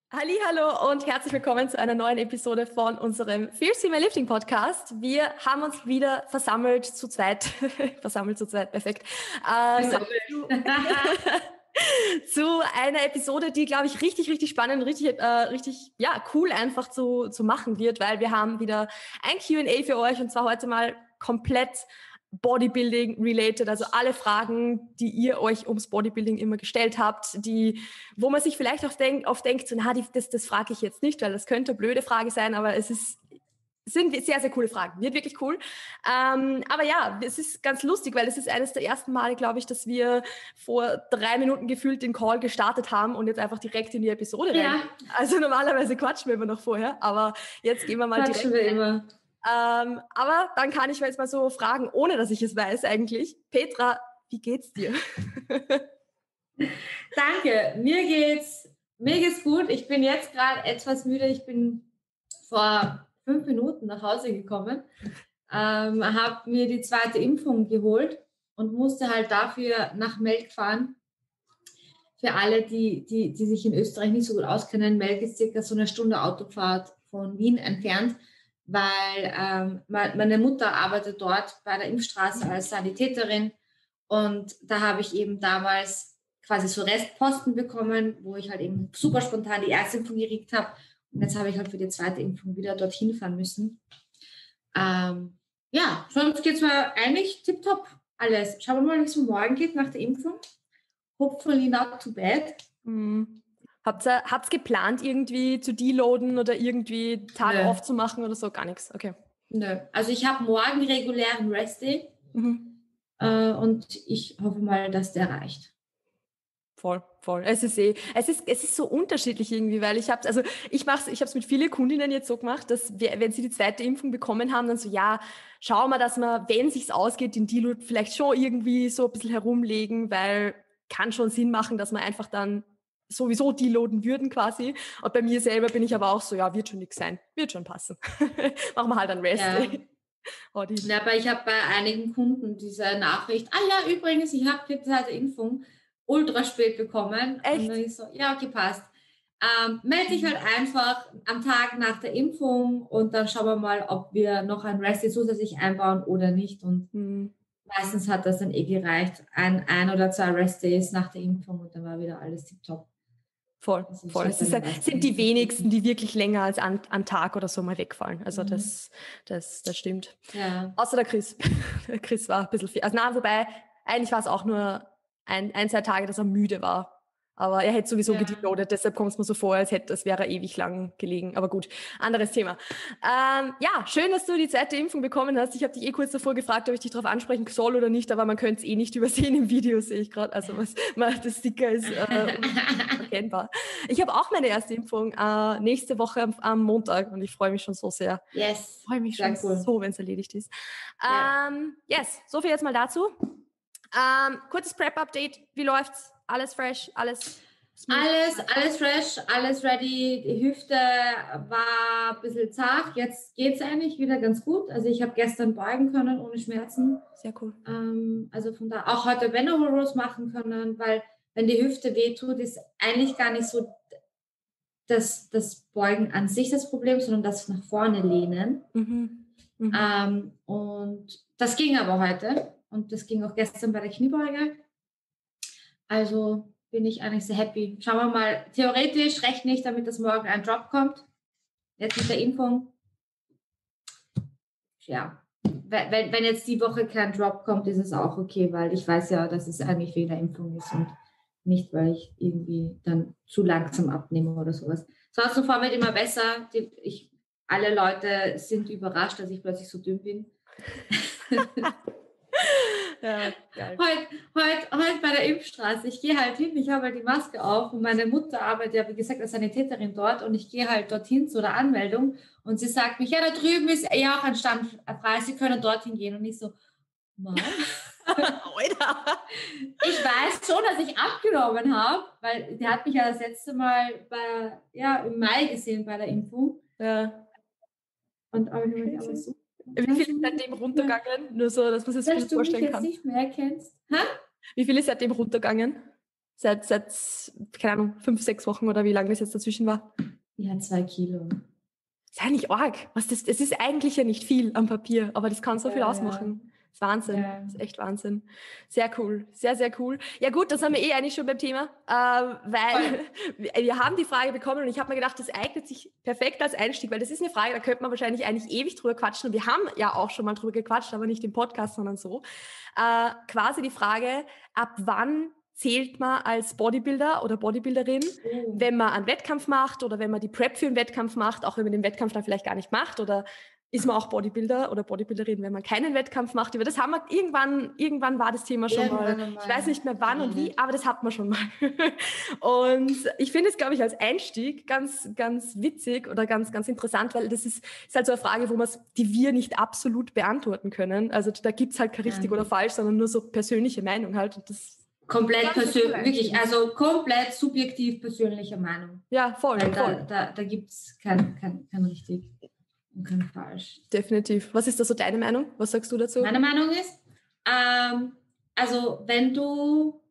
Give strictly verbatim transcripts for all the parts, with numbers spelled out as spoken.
Hallihallo und herzlich willkommen zu einer neuen Episode von unserem Fierce Female Lifting Podcast. Wir haben uns wieder versammelt zu zweit, versammelt zu zweit, perfekt, ähm, zu, zu einer Episode, die, glaube ich, richtig, richtig spannend, richtig, äh, richtig, ja, cool einfach zu, zu machen wird, weil wir haben wieder ein Q and A für euch und zwar heute mal komplett Bodybuilding related, also alle Fragen, die ihr euch ums Bodybuilding immer gestellt habt, die, wo man sich vielleicht oft denkt, oft denkt so, na, die, das, das frage ich jetzt nicht, weil das könnte eine blöde Frage sein, aber es ist, sind sehr, sehr coole Fragen, wird wirklich cool. Ähm, aber ja, es ist ganz lustig, weil es ist eines der ersten Male, glaube ich, dass wir vor drei Minuten gefühlt den Call gestartet haben und jetzt einfach direkt in die Episode ja. rein. Also normalerweise quatschen wir immer noch vorher, aber jetzt gehen wir mal quatschen direkt wir immer. Ähm, aber dann kann ich mir jetzt mal so fragen, ohne dass ich es weiß eigentlich. Petra, wie geht's dir? Danke, mir geht's, mir geht's gut. Ich bin jetzt gerade etwas müde. Ich bin vor fünf Minuten nach Hause gekommen, ähm, habe mir die zweite Impfung geholt und musste halt dafür nach Melk fahren. Für alle, die, die, die sich in Österreich nicht so gut auskennen, Melk ist circa so eine Stunde Autofahrt von Wien entfernt, weil ähm, meine Mutter arbeitet dort bei der Impfstraße als Sanitäterin und da habe ich eben damals quasi so Restposten bekommen, wo ich halt eben super spontan die erste Impfung gekriegt habe und jetzt habe ich halt für die zweite Impfung wieder dorthin fahren müssen. Ähm, ja, sonst geht's mir eigentlich tipptopp alles. Schauen wir mal, wie es morgen geht nach der Impfung. Hopefully not too bad. Mhm. Habt ihr habt's geplant, irgendwie zu deloaden oder irgendwie Tag Nö. aufzumachen oder so? Gar nichts, okay. Nö. Also ich habe morgen regulären Rest-Day Mhm. äh, und ich hoffe mal, dass der reicht. Voll, voll. Es ist eh, es ist, es ist so unterschiedlich irgendwie, weil ich hab's, also ich mach's, ich hab's mit vielen Kundinnen jetzt so gemacht, dass wir, wenn sie die zweite Impfung bekommen haben, dann so, ja, schauen wir, dass wir, wenn sich's ausgeht, den Deload vielleicht schon irgendwie so ein bisschen herumlegen, weil kann schon Sinn machen, dass wir einfach dann sowieso deloaden würden quasi. Und bei mir selber bin ich aber auch so, ja, wird schon nix sein, wird schon passen. Machen wir halt einen Rest. Ja. Oh, die Ja, aber ich habe bei einigen Kunden diese Nachricht, ah ja, übrigens, ich habe die zweite Impfung ultra spät bekommen. Echt? Und dann ich so, ja, okay, passt. Ähm, melde dich halt einfach am Tag nach der Impfung und dann schauen wir mal, ob wir noch ein Rest-Day zusätzlich einbauen oder nicht. Und hm. meistens hat das dann eh gereicht. Ein, ein oder zwei Rest-Days nach der Impfung und dann war wieder alles tipptopp. Voll, Also voll. Es ist, sind die wenigsten, die wirklich länger als an, an Tag oder so mal wegfallen. Also mhm. das, das, das stimmt. Ja. Außer der Chris. Der Chris war ein bisschen viel. Also na, wobei, eigentlich war es auch nur ein, ein, zwei Tage, dass er müde war. Aber er hätte sowieso ja. gedeloadet, deshalb kommt es mir so vor, als hätte, es wäre ewig lang gelegen. Aber gut, anderes Thema. Ähm, ja, schön, dass du die zweite Impfung bekommen hast. Ich habe dich eh kurz davor gefragt, ob ich dich darauf ansprechen soll oder nicht, aber man könnte es eh nicht übersehen im Video, sehe ich gerade. Also was, das Sticker ist äh, erkennbar. Ich habe auch meine erste Impfung äh, nächste Woche am, am Montag und ich freue mich schon so sehr. Yes. Ich freue mich schon cool. so, wenn es erledigt ist. Ja. Ähm, yes, so viel jetzt mal dazu. Ähm, kurzes Prep-Update. Wie läuft's? Alles fresh? Alles smooth? Alles, alles fresh, alles ready. Die Hüfte war ein bisschen zart. Jetzt geht's eigentlich wieder ganz gut. Also ich habe gestern beugen können ohne Schmerzen. Sehr cool. Ähm, also von da auch heute Veno Rows machen können, weil wenn die Hüfte wehtut, ist eigentlich gar nicht so das, das Beugen an sich das Problem, sondern das nach vorne lehnen. Mhm. Mhm. Ähm, und das ging aber heute. Und das ging auch gestern bei der Kniebeuge. Also bin ich eigentlich sehr happy. Schauen wir mal, theoretisch rechne ich damit, dass morgen ein Drop kommt. Jetzt mit der Impfung. Ja, wenn, wenn jetzt die Woche kein Drop kommt, ist es auch okay, weil ich weiß ja, dass es eigentlich wegen der Impfung ist und nicht, weil ich irgendwie dann zu langsam abnehme oder sowas. Sonst vor wird immer besser. Die, ich, alle Leute sind überrascht, dass ich plötzlich so dünn bin. Ja, geil. Heute, heute, heute bei der Impfstraße, ich gehe halt hin, ich habe halt die Maske auf und meine Mutter arbeitet ja, wie gesagt, als Sanitäterin dort und ich gehe halt dorthin zu der Anmeldung und sie sagt mich, ja, da drüben ist ja auch ein Stand frei, Sie können dorthin gehen und ich so, Mann. Ich weiß schon, dass ich abgenommen habe, weil der hat mich ja das letzte Mal bei, ja, im Mai gesehen bei der Impfung. Ja. Und aber ich mich aber so. Wie viel ist seitdem runtergegangen? Nur so, dass man sich das vorstellen kann. Dass du mich jetzt nicht mehr kennst. Ha? Wie viel ist seitdem runtergegangen? Seit, seit, keine Ahnung, fünf, sechs Wochen oder wie lange das jetzt dazwischen war? Ja, zwei Kilo. Ist ja nicht arg. Was das, es ist eigentlich ja nicht viel am Papier, aber das kann so Ja, viel ja. ausmachen. Das ist Wahnsinn. Ja. Das ist echt Wahnsinn. Sehr cool. Sehr, sehr cool. Ja gut, das haben wir eh eigentlich schon beim Thema, äh, weil wir haben die Frage bekommen und ich habe mir gedacht, das eignet sich perfekt als Einstieg, weil das ist eine Frage, da könnte man wahrscheinlich eigentlich ewig drüber quatschen und wir haben ja auch schon mal drüber gequatscht, aber nicht im Podcast, sondern so. Äh, quasi die Frage, ab wann zählt man als Bodybuilder oder Bodybuilderin, Oh. wenn man einen Wettkampf macht oder wenn man die Prep für einen Wettkampf macht, auch wenn man den Wettkampf dann vielleicht gar nicht macht, oder ist man auch Bodybuilder oder Bodybuilderin, wenn man keinen Wettkampf macht. Über das haben wir irgendwann, irgendwann war das Thema schon Irgendwann mal. mal. Ich weiß nicht mehr wann und wie, aber das hat man schon mal. Und ich finde es, glaube ich, als Einstieg ganz, ganz witzig oder ganz, ganz interessant, weil das ist, ist halt so eine Frage, wo man die wir nicht absolut beantworten können. Also da gibt es halt kein richtig Ja. oder falsch, sondern nur so persönliche Meinung halt. Und das Komplett persönlich, wirklich, also komplett subjektiv persönliche Meinung. Ja, voll, Weil voll. Da, da, da gibt es kein, kein, kein richtig und kein falsch. Definitiv. Was ist da so deine Meinung? Was sagst du dazu? Meine Meinung ist, ähm, also wenn du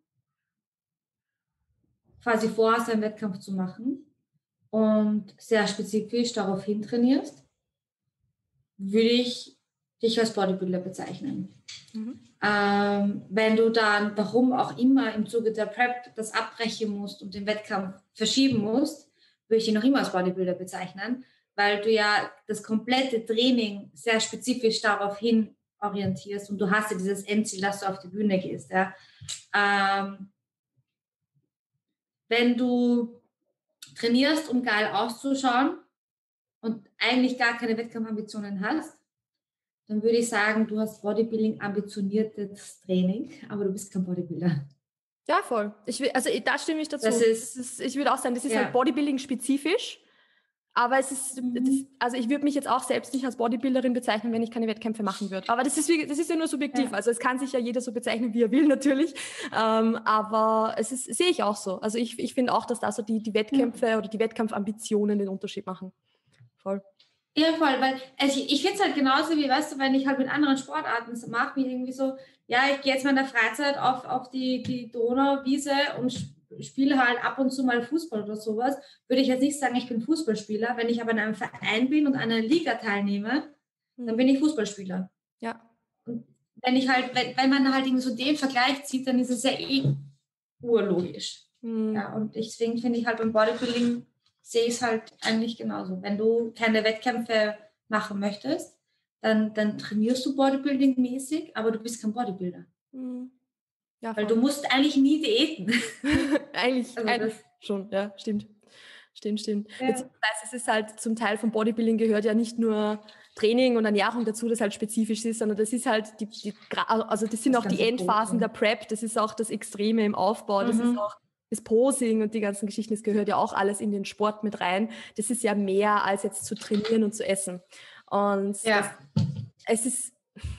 quasi vorhast, einen Wettkampf zu machen und sehr spezifisch darauf hin trainierst, würde ich dich als Bodybuilder bezeichnen. Mhm. Ähm, wenn du dann, warum auch immer, im Zuge der Prep das abbrechen musst und den Wettkampf verschieben musst, würde ich dich noch immer als Bodybuilder bezeichnen, weil du ja das komplette Training sehr spezifisch darauf hin orientierst und du hast ja dieses Endziel, dass du auf die Bühne gehst. Ja. Ähm, wenn du trainierst, um geil auszuschauen und eigentlich gar keine Wettkampfambitionen hast, dann würde ich sagen, du hast Bodybuilding ambitioniertes Training, aber du bist kein Bodybuilder. Ja, voll. Ich will, also da stimme ich dazu. Das ist, das ist, ich würde auch sagen, das ist ja. halt Bodybuilding-spezifisch. Aber es ist, Mhm. das, also ich würde mich jetzt auch selbst nicht als Bodybuilderin bezeichnen, wenn ich keine Wettkämpfe machen würde. Aber das ist, wie, das ist ja nur subjektiv. Ja. Also es kann sich ja jeder so bezeichnen, wie er will, natürlich. Ähm, aber es ist, sehe ich auch so. Also ich, ich finde auch, dass da so die, die Wettkämpfe mhm. oder die Wettkampfambitionen den Unterschied machen. Voll. Ja, voll, weil also ich, ich finde es halt genauso wie, weißt du, wenn ich halt mit anderen Sportarten mache, wie irgendwie so, ja, ich gehe jetzt mal in der Freizeit auf, auf die, die Donauwiese und spiele halt ab und zu mal Fußball oder sowas, würde ich jetzt nicht sagen, ich bin Fußballspieler. Wenn ich aber in einem Verein bin und an einer Liga teilnehme, mhm. dann bin ich Fußballspieler. Ja. Und wenn ich halt, wenn, wenn man halt irgendwie so den Vergleich zieht, dann ist es ja eh urlogisch. Mhm. Ja, und deswegen finde ich halt beim Bodybuilding sehe ich es halt eigentlich genauso. Wenn du keine Wettkämpfe machen möchtest, dann, dann trainierst du Bodybuilding-mäßig, aber du bist kein Bodybuilder. Mhm. Ja, weil du musst eigentlich nie diäten. eigentlich, also eigentlich schon, ja, stimmt. Stimmt, stimmt. Ja. Beziehungsweise es ist halt zum Teil vom Bodybuilding gehört ja nicht nur Training und Ernährung dazu, das halt spezifisch ist, sondern das ist halt die, die also das sind das auch die Endphasen Pose. Der Prep, das ist auch das Extreme im Aufbau, das mhm. ist auch das Posing und die ganzen Geschichten, das gehört ja auch alles in den Sport mit rein. Das ist ja mehr als jetzt zu trainieren und zu essen. Und ja. das, es ist,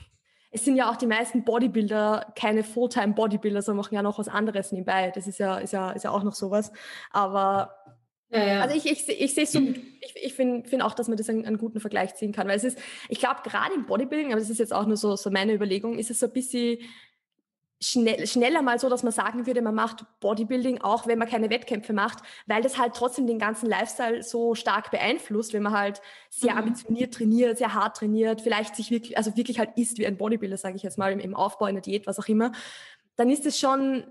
es sind ja auch die meisten Bodybuilder keine Fulltime-Bodybuilder, sondern machen ja noch was anderes nebenbei. Das ist ja, ist ja, ist ja auch noch sowas. Aber ja, ja. also ich, ich, ich sehe es so, ich, ich finde find auch, dass man das einen, einen guten Vergleich ziehen kann. Weil es ist, ich glaube, gerade im Bodybuilding, aber das ist jetzt auch nur so, so meine Überlegung, ist es so ein bisschen Schnell, schneller mal so, dass man sagen würde, man macht Bodybuilding, auch wenn man keine Wettkämpfe macht, weil das halt trotzdem den ganzen Lifestyle so stark beeinflusst, wenn man halt sehr mhm. ambitioniert trainiert, sehr hart trainiert, vielleicht sich wirklich, also wirklich halt isst wie ein Bodybuilder, sage ich jetzt mal, im, im Aufbau, in der Diät, was auch immer, dann ist es schon,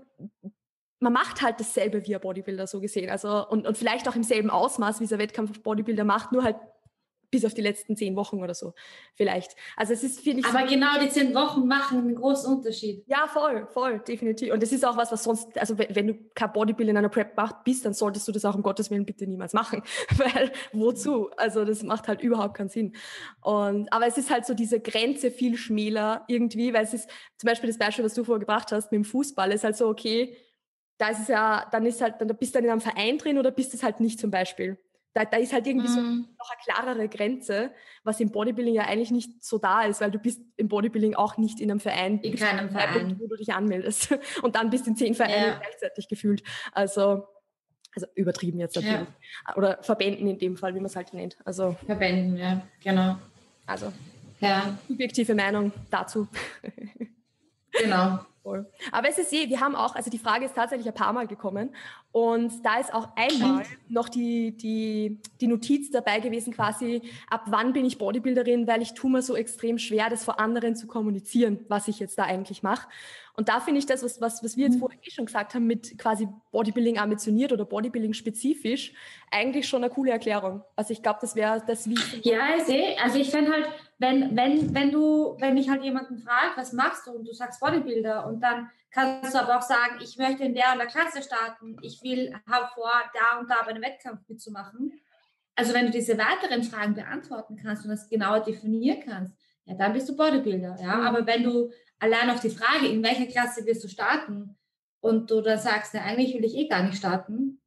man macht halt dasselbe wie ein Bodybuilder so gesehen, also und, und vielleicht auch im selben Ausmaß, wie es ein Wettkampf-Bodybuilder macht, nur halt bis auf die letzten zehn Wochen oder so, vielleicht. Also es ist, finde ich... Aber genau die zehn Wochen machen einen großen Unterschied. Ja, voll, voll, definitiv. Und das ist auch was, was sonst, also wenn, wenn du kein Bodybuilding in einer Prep macht, bist, dann solltest du das auch um Gottes Willen bitte niemals machen. Weil, wozu? Also das macht halt überhaupt keinen Sinn. Und, aber es ist halt so diese Grenze viel schmäler irgendwie, weil es ist, zum Beispiel das Beispiel, was du vorher gebracht hast, mit dem Fußball, ist halt so, okay, da ist es ja, dann ist halt, dann bist du dann in einem Verein drin oder bist es halt nicht zum Beispiel. Da, da ist halt irgendwie mm. so noch eine klarere Grenze, was im Bodybuilding ja eigentlich nicht so da ist, weil du bist im Bodybuilding auch nicht in einem Verein, in keinem Verein, wo du dich anmeldest und dann bist du in zehn Vereinen ja. gleichzeitig gefühlt. Also, also übertrieben jetzt natürlich. Ja. Oder Verbänden in dem Fall, wie man es halt nennt. Also, Verbänden, ja, genau. Also, ja. subjektive Meinung dazu. Genau. Voll. Aber es ist eh, wir haben auch, also die Frage ist tatsächlich ein paar Mal gekommen und da ist auch einmal noch die, die, die Notiz dabei gewesen quasi, ab wann bin ich Bodybuilderin, weil ich tue mir so extrem schwer, das vor anderen zu kommunizieren, was ich jetzt da eigentlich mache. Und da finde ich das, was, was, was wir jetzt vorher eh schon gesagt haben, mit quasi Bodybuilding ambitioniert oder Bodybuilding spezifisch, eigentlich schon eine coole Erklärung. Also ich glaube, das wäre das, wie ich... Ja, ich sehe, also ich fände halt, wenn, wenn, wenn du, wenn mich halt jemanden fragt, was machst du und du sagst Bodybuilder und dann kannst du aber auch sagen, ich möchte in der und der Klasse starten, ich will, habe vor, da und da bei einem Wettkampf mitzumachen. Also wenn du diese weiteren Fragen beantworten kannst und das genauer definieren kannst, ja, dann bist du Bodybuilder, ja. Mhm. Aber wenn du allein auf die Frage, in welcher Klasse wirst du starten und du dann sagst, na, eigentlich will ich eh gar nicht starten,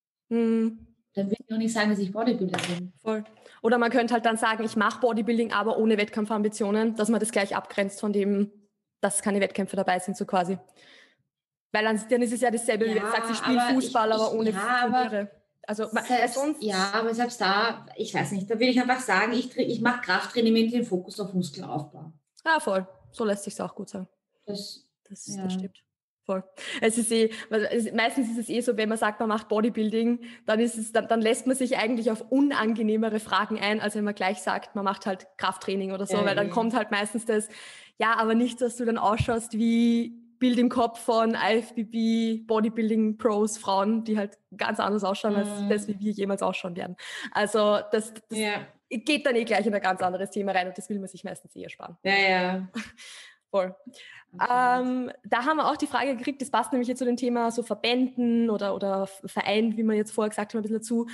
mhm. dann will ich noch nicht sagen, dass ich Bodybuilder bin. Voll. Oder man könnte halt dann sagen, ich mache Bodybuilding, aber ohne Wettkampfambitionen, dass man das gleich abgrenzt von dem, dass keine Wettkämpfe dabei sind, so quasi. Weil dann, dann ist es ja dasselbe, ja, wie du sagst, ich spiele Fußball, ich, ich, aber ohne ja, aber also selbst, sonst ja, aber selbst da, ich weiß nicht, da will ich einfach sagen, ich, ich mache Krafttraining mit dem Fokus auf Muskelaufbau. Ja, voll. So lässt sich es auch gut sagen. Das, das, ja. das stimmt. Voll. Es ist eh, meistens ist es eh so, wenn man sagt, man macht Bodybuilding, dann ist es, dann, dann lässt man sich eigentlich auf unangenehmere Fragen ein, als wenn man gleich sagt, man macht halt Krafttraining oder so, ja, weil dann ja. kommt halt meistens das, ja, aber nicht, dass du dann ausschaust wie Bild im Kopf von I F B B, Bodybuilding Pros, Frauen, die halt ganz anders ausschauen, als mhm. das, wie wir jemals ausschauen werden. Also das, das ja. geht dann eh gleich in ein ganz anderes Thema rein und das will man sich meistens eh ersparen. Ja, ja. Voll. Ähm, da haben wir auch die Frage gekriegt, das passt nämlich jetzt zu dem Thema so Verbänden oder, oder Vereinen, wie wir jetzt vorher gesagt haben, ein bisschen dazu,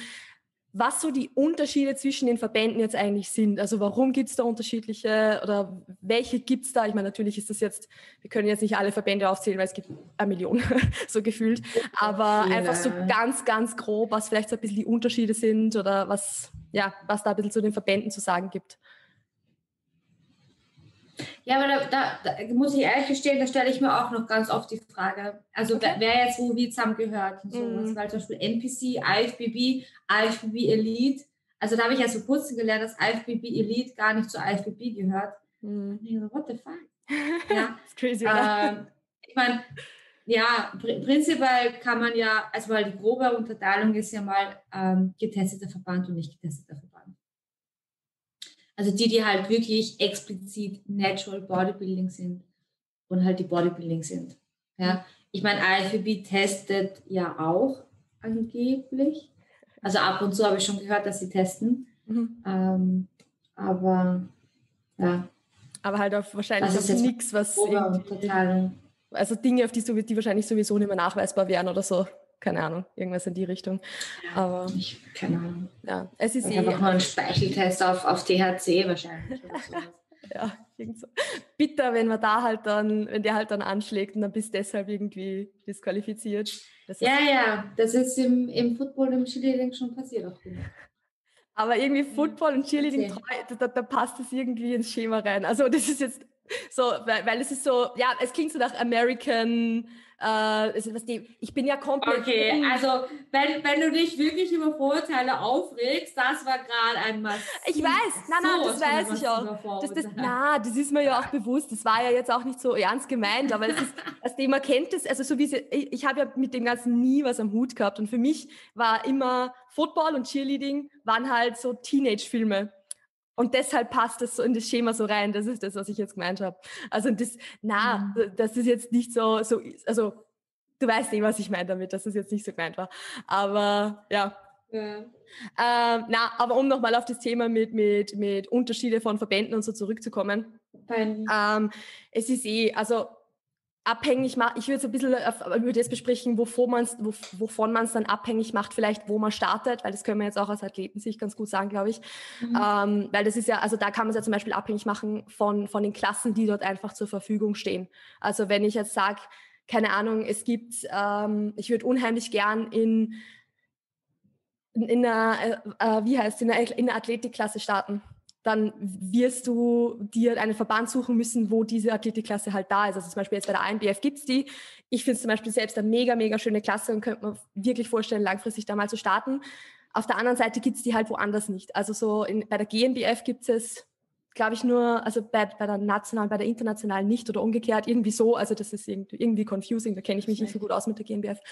was so die Unterschiede zwischen den Verbänden jetzt eigentlich sind. Also warum gibt es da unterschiedliche oder welche gibt es da? Ich meine, natürlich ist das jetzt, wir können jetzt nicht alle Verbände aufzählen, weil es gibt eine Million, so gefühlt, aber ja. einfach so ganz, ganz grob, was vielleicht so ein bisschen die Unterschiede sind oder was, ja, was da ein bisschen zu den Verbänden zu sagen gibt. Ja, aber da, da, da muss ich ehrlich gestehen, da stelle ich mir auch noch ganz oft die Frage, also okay. wer, wer jetzt wo wie zusammengehört und sowas, mm. weil zum Beispiel N P C, I F B B, I F B B Elite, also da habe ich ja so kurz gelernt, dass I F B B Elite gar nicht zu I F B B gehört. Mm. Und ich so, what the fuck? Ja. Das ist crazy, oder? Ähm, ich meine, ja, pr- prinzipiell kann man ja, also weil die grobe Unterteilung ist ja mal ähm, getesteter Verband und nicht getesteter Verband. Also die, die halt wirklich explizit Natural Bodybuilding sind und halt die Bodybuilding sind. Ja, ich meine, I F B B testet ja auch angeblich. Also ab und zu habe ich schon gehört, dass sie testen. Mhm. Ähm, aber ja. Aber halt auf wahrscheinlich auf nichts, was irgendwie, also Dinge, auf die, die wahrscheinlich sowieso nicht mehr nachweisbar wären oder so. Keine Ahnung, irgendwas in die Richtung. Ja, aber ich, keine Ahnung. Ja, es ist ich eh habe auch mal einen Speicheltest auf, auf T H C wahrscheinlich. Oder sowas. Ja, irgend so. Bitter, wenn man da halt dann, wenn der halt dann anschlägt und dann bist du deshalb irgendwie disqualifiziert. Das ja, ja, das ist im, im Football, im Cheerleading schon passiert auch. Aber irgendwie Football und Cheerleading, da, da passt es irgendwie ins Schema rein. Also das ist jetzt so, weil, weil es ist so, ja, es klingt so nach American, äh, also was die, ich bin ja komplett... Okay, um, also wenn, wenn du dich wirklich über Vorurteile aufregst, das war gerade ein Massiv. Ich weiß, nein, nein, das weiß ich auch. Das, das, na, das ist mir ja auch bewusst, das war ja jetzt auch nicht so ernst gemeint, aber das ist, das Thema kennt es, also so wie sie, ich, ich habe ja mit dem Ganzen nie was am Hut gehabt und für mich war immer Football und Cheerleading waren halt so Teenage-Filme. Und deshalb passt das so in das Schema so rein. Das ist das, was ich jetzt gemeint habe. Also das, na, mhm. das ist jetzt nicht so, so, also du weißt eh, was ich meine damit, dass das jetzt nicht so gemeint war. Aber ja. ja. Ähm, na, aber um nochmal auf das Thema mit, mit, mit Unterschiede von Verbänden und so zurückzukommen. Ähm, es ist eh, also abhängig macht, ich würde es ein bisschen über das besprechen, wovon man es wovon man es dann abhängig macht, vielleicht wo man startet, weil das können wir jetzt auch als Athleten sich ganz gut sagen, glaube ich. Mhm. Ähm, weil das ist ja, also da kann man es ja zum Beispiel abhängig machen von, von den Klassen, die dort einfach zur Verfügung stehen. Also wenn ich jetzt sage, keine Ahnung, es gibt, ähm, ich würde unheimlich gern in, in, in einer, äh, wie heißt in einer, in einer Athletikklasse starten. Dann wirst du dir einen Verband suchen müssen, wo diese Athletikklasse halt da ist. Also zum Beispiel jetzt bei der A N B F gibt es die. Ich finde es zum Beispiel selbst eine mega, mega schöne Klasse und könnte mir wirklich vorstellen, langfristig da mal zu starten. Auf der anderen Seite gibt es die halt woanders nicht. Also so in, bei der G N B F gibt es glaube ich, nur, also bei, bei der nationalen, bei der internationalen nicht oder umgekehrt, irgendwie so, also das ist irgendwie, irgendwie confusing, da kenne ich mich nicht so gut aus mit der G m B F.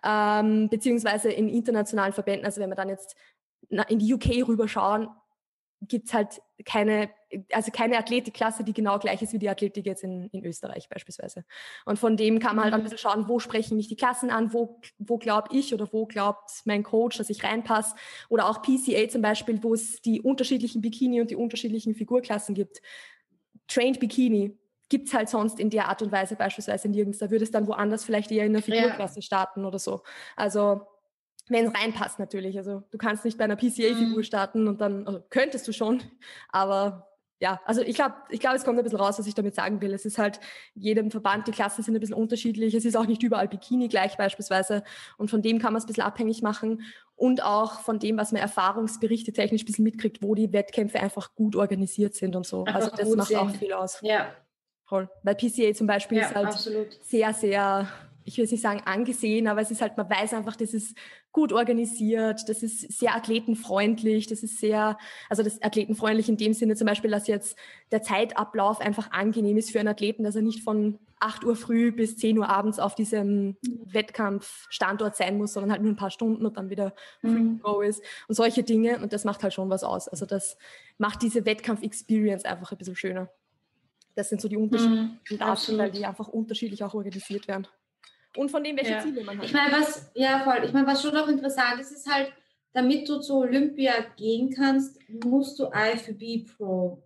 Ähm, beziehungsweise in internationalen Verbänden, also wenn wir dann jetzt in die U K rüberschauen, gibt es halt keine, also keine Athletikklasse, die genau gleich ist wie die Athletik jetzt in, in Österreich beispielsweise. Und von dem kann man halt ein bisschen schauen, wo sprechen mich die Klassen an, wo, wo glaube ich oder wo glaubt mein Coach, dass ich reinpasse. Oder auch P C A zum Beispiel, wo es die unterschiedlichen Bikini und die unterschiedlichen Figurklassen gibt. Trained Bikini gibt es halt sonst in der Art und Weise beispielsweise nirgends. Da würde es dann woanders vielleicht eher in der Figurklasse ja. starten oder so. Also wenn es reinpasst natürlich. Also du kannst nicht bei einer P C A-Figur starten und dann, also könntest du schon, aber ja, also ich glaube, ich glaube, es kommt ein bisschen raus, was ich damit sagen will. Es ist halt jedem Verband, die Klassen sind ein bisschen unterschiedlich. Es ist auch nicht überall Bikini gleich beispielsweise. Und von dem kann man es ein bisschen abhängig machen. Und auch von dem, was man erfahrungsberichte technisch ein bisschen mitkriegt, wo die Wettkämpfe einfach gut organisiert sind und so. Einfach also das macht sind. auch viel aus. Ja. Voll. Weil P C A zum Beispiel ja, ist halt absolut. sehr, sehr, ich will nicht sagen angesehen, aber es ist halt, man weiß einfach, das ist gut organisiert, das ist sehr athletenfreundlich, das ist sehr, also das athletenfreundlich in dem Sinne zum Beispiel, dass jetzt der Zeitablauf einfach angenehm ist für einen Athleten, dass er nicht von acht Uhr früh bis zehn Uhr abends auf diesem Wettkampfstandort sein muss, sondern halt nur ein paar Stunden und dann wieder free to go ist und solche Dinge, und das macht halt schon was aus. Also das macht diese Wettkampf-Experience einfach ein bisschen schöner. Das sind so die unterschiedlichen mm, Daten, weil die einfach unterschiedlich auch organisiert werden. Und von dem, welche ja. Ziele man hat. Ich meine, was, ja voll, ich meine, was schon auch interessant ist, ist halt, damit du zu Olympia gehen kannst, musst du I F B B Pro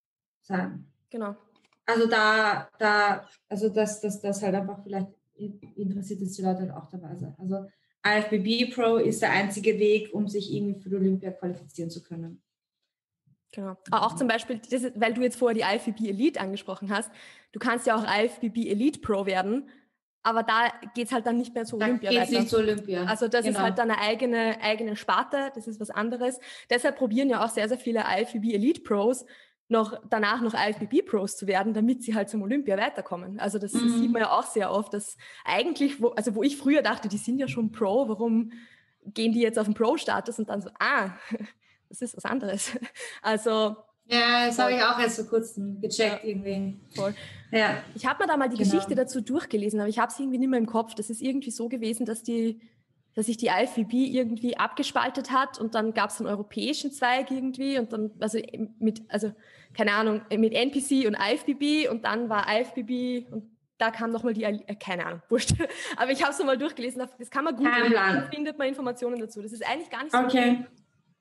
sein. Genau. Also da, da, also dass das, das halt einfach vielleicht interessiert, dass die Leute halt auch dabei sind. Also I F B B Pro ist der einzige Weg, um sich irgendwie für die Olympia qualifizieren zu können. Genau. Aber auch zum Beispiel, das ist, weil du jetzt vorher die I F B B Elite angesprochen hast, du kannst ja auch I F B B Elite Pro werden, aber da geht es halt dann nicht mehr zu Olympia weiter. Da geht es nicht zu Olympia. Also das genau. ist halt dann eine eigene, eigene Sparte, das ist was anderes. Deshalb probieren ja auch sehr, sehr viele I F B B Elite Pros noch danach noch I F B B Pros zu werden, damit sie halt zum Olympia weiterkommen. Also das, mhm. das sieht man ja auch sehr oft, dass eigentlich, wo, also wo ich früher dachte, die sind ja schon Pro, warum gehen die jetzt auf den Pro-Status, und dann so, ah, das ist was anderes. Also ja, das habe ich auch erst vor kurzem gecheckt ja, irgendwie. Voll. Ja. Ich habe mir da mal die genau. Geschichte dazu durchgelesen, aber ich habe es irgendwie nicht mehr im Kopf. Das ist irgendwie so gewesen, dass die, dass sich die I F B B irgendwie abgespaltet hat und dann gab es einen europäischen Zweig irgendwie und dann, also mit, also keine Ahnung, mit N P C und I F B B und dann war I F B B und da kam nochmal die, äh, keine Ahnung, wurscht. Aber ich habe es mal durchgelesen, das kann man gut, da findet man Informationen dazu. Das ist eigentlich gar nicht so okay. gut,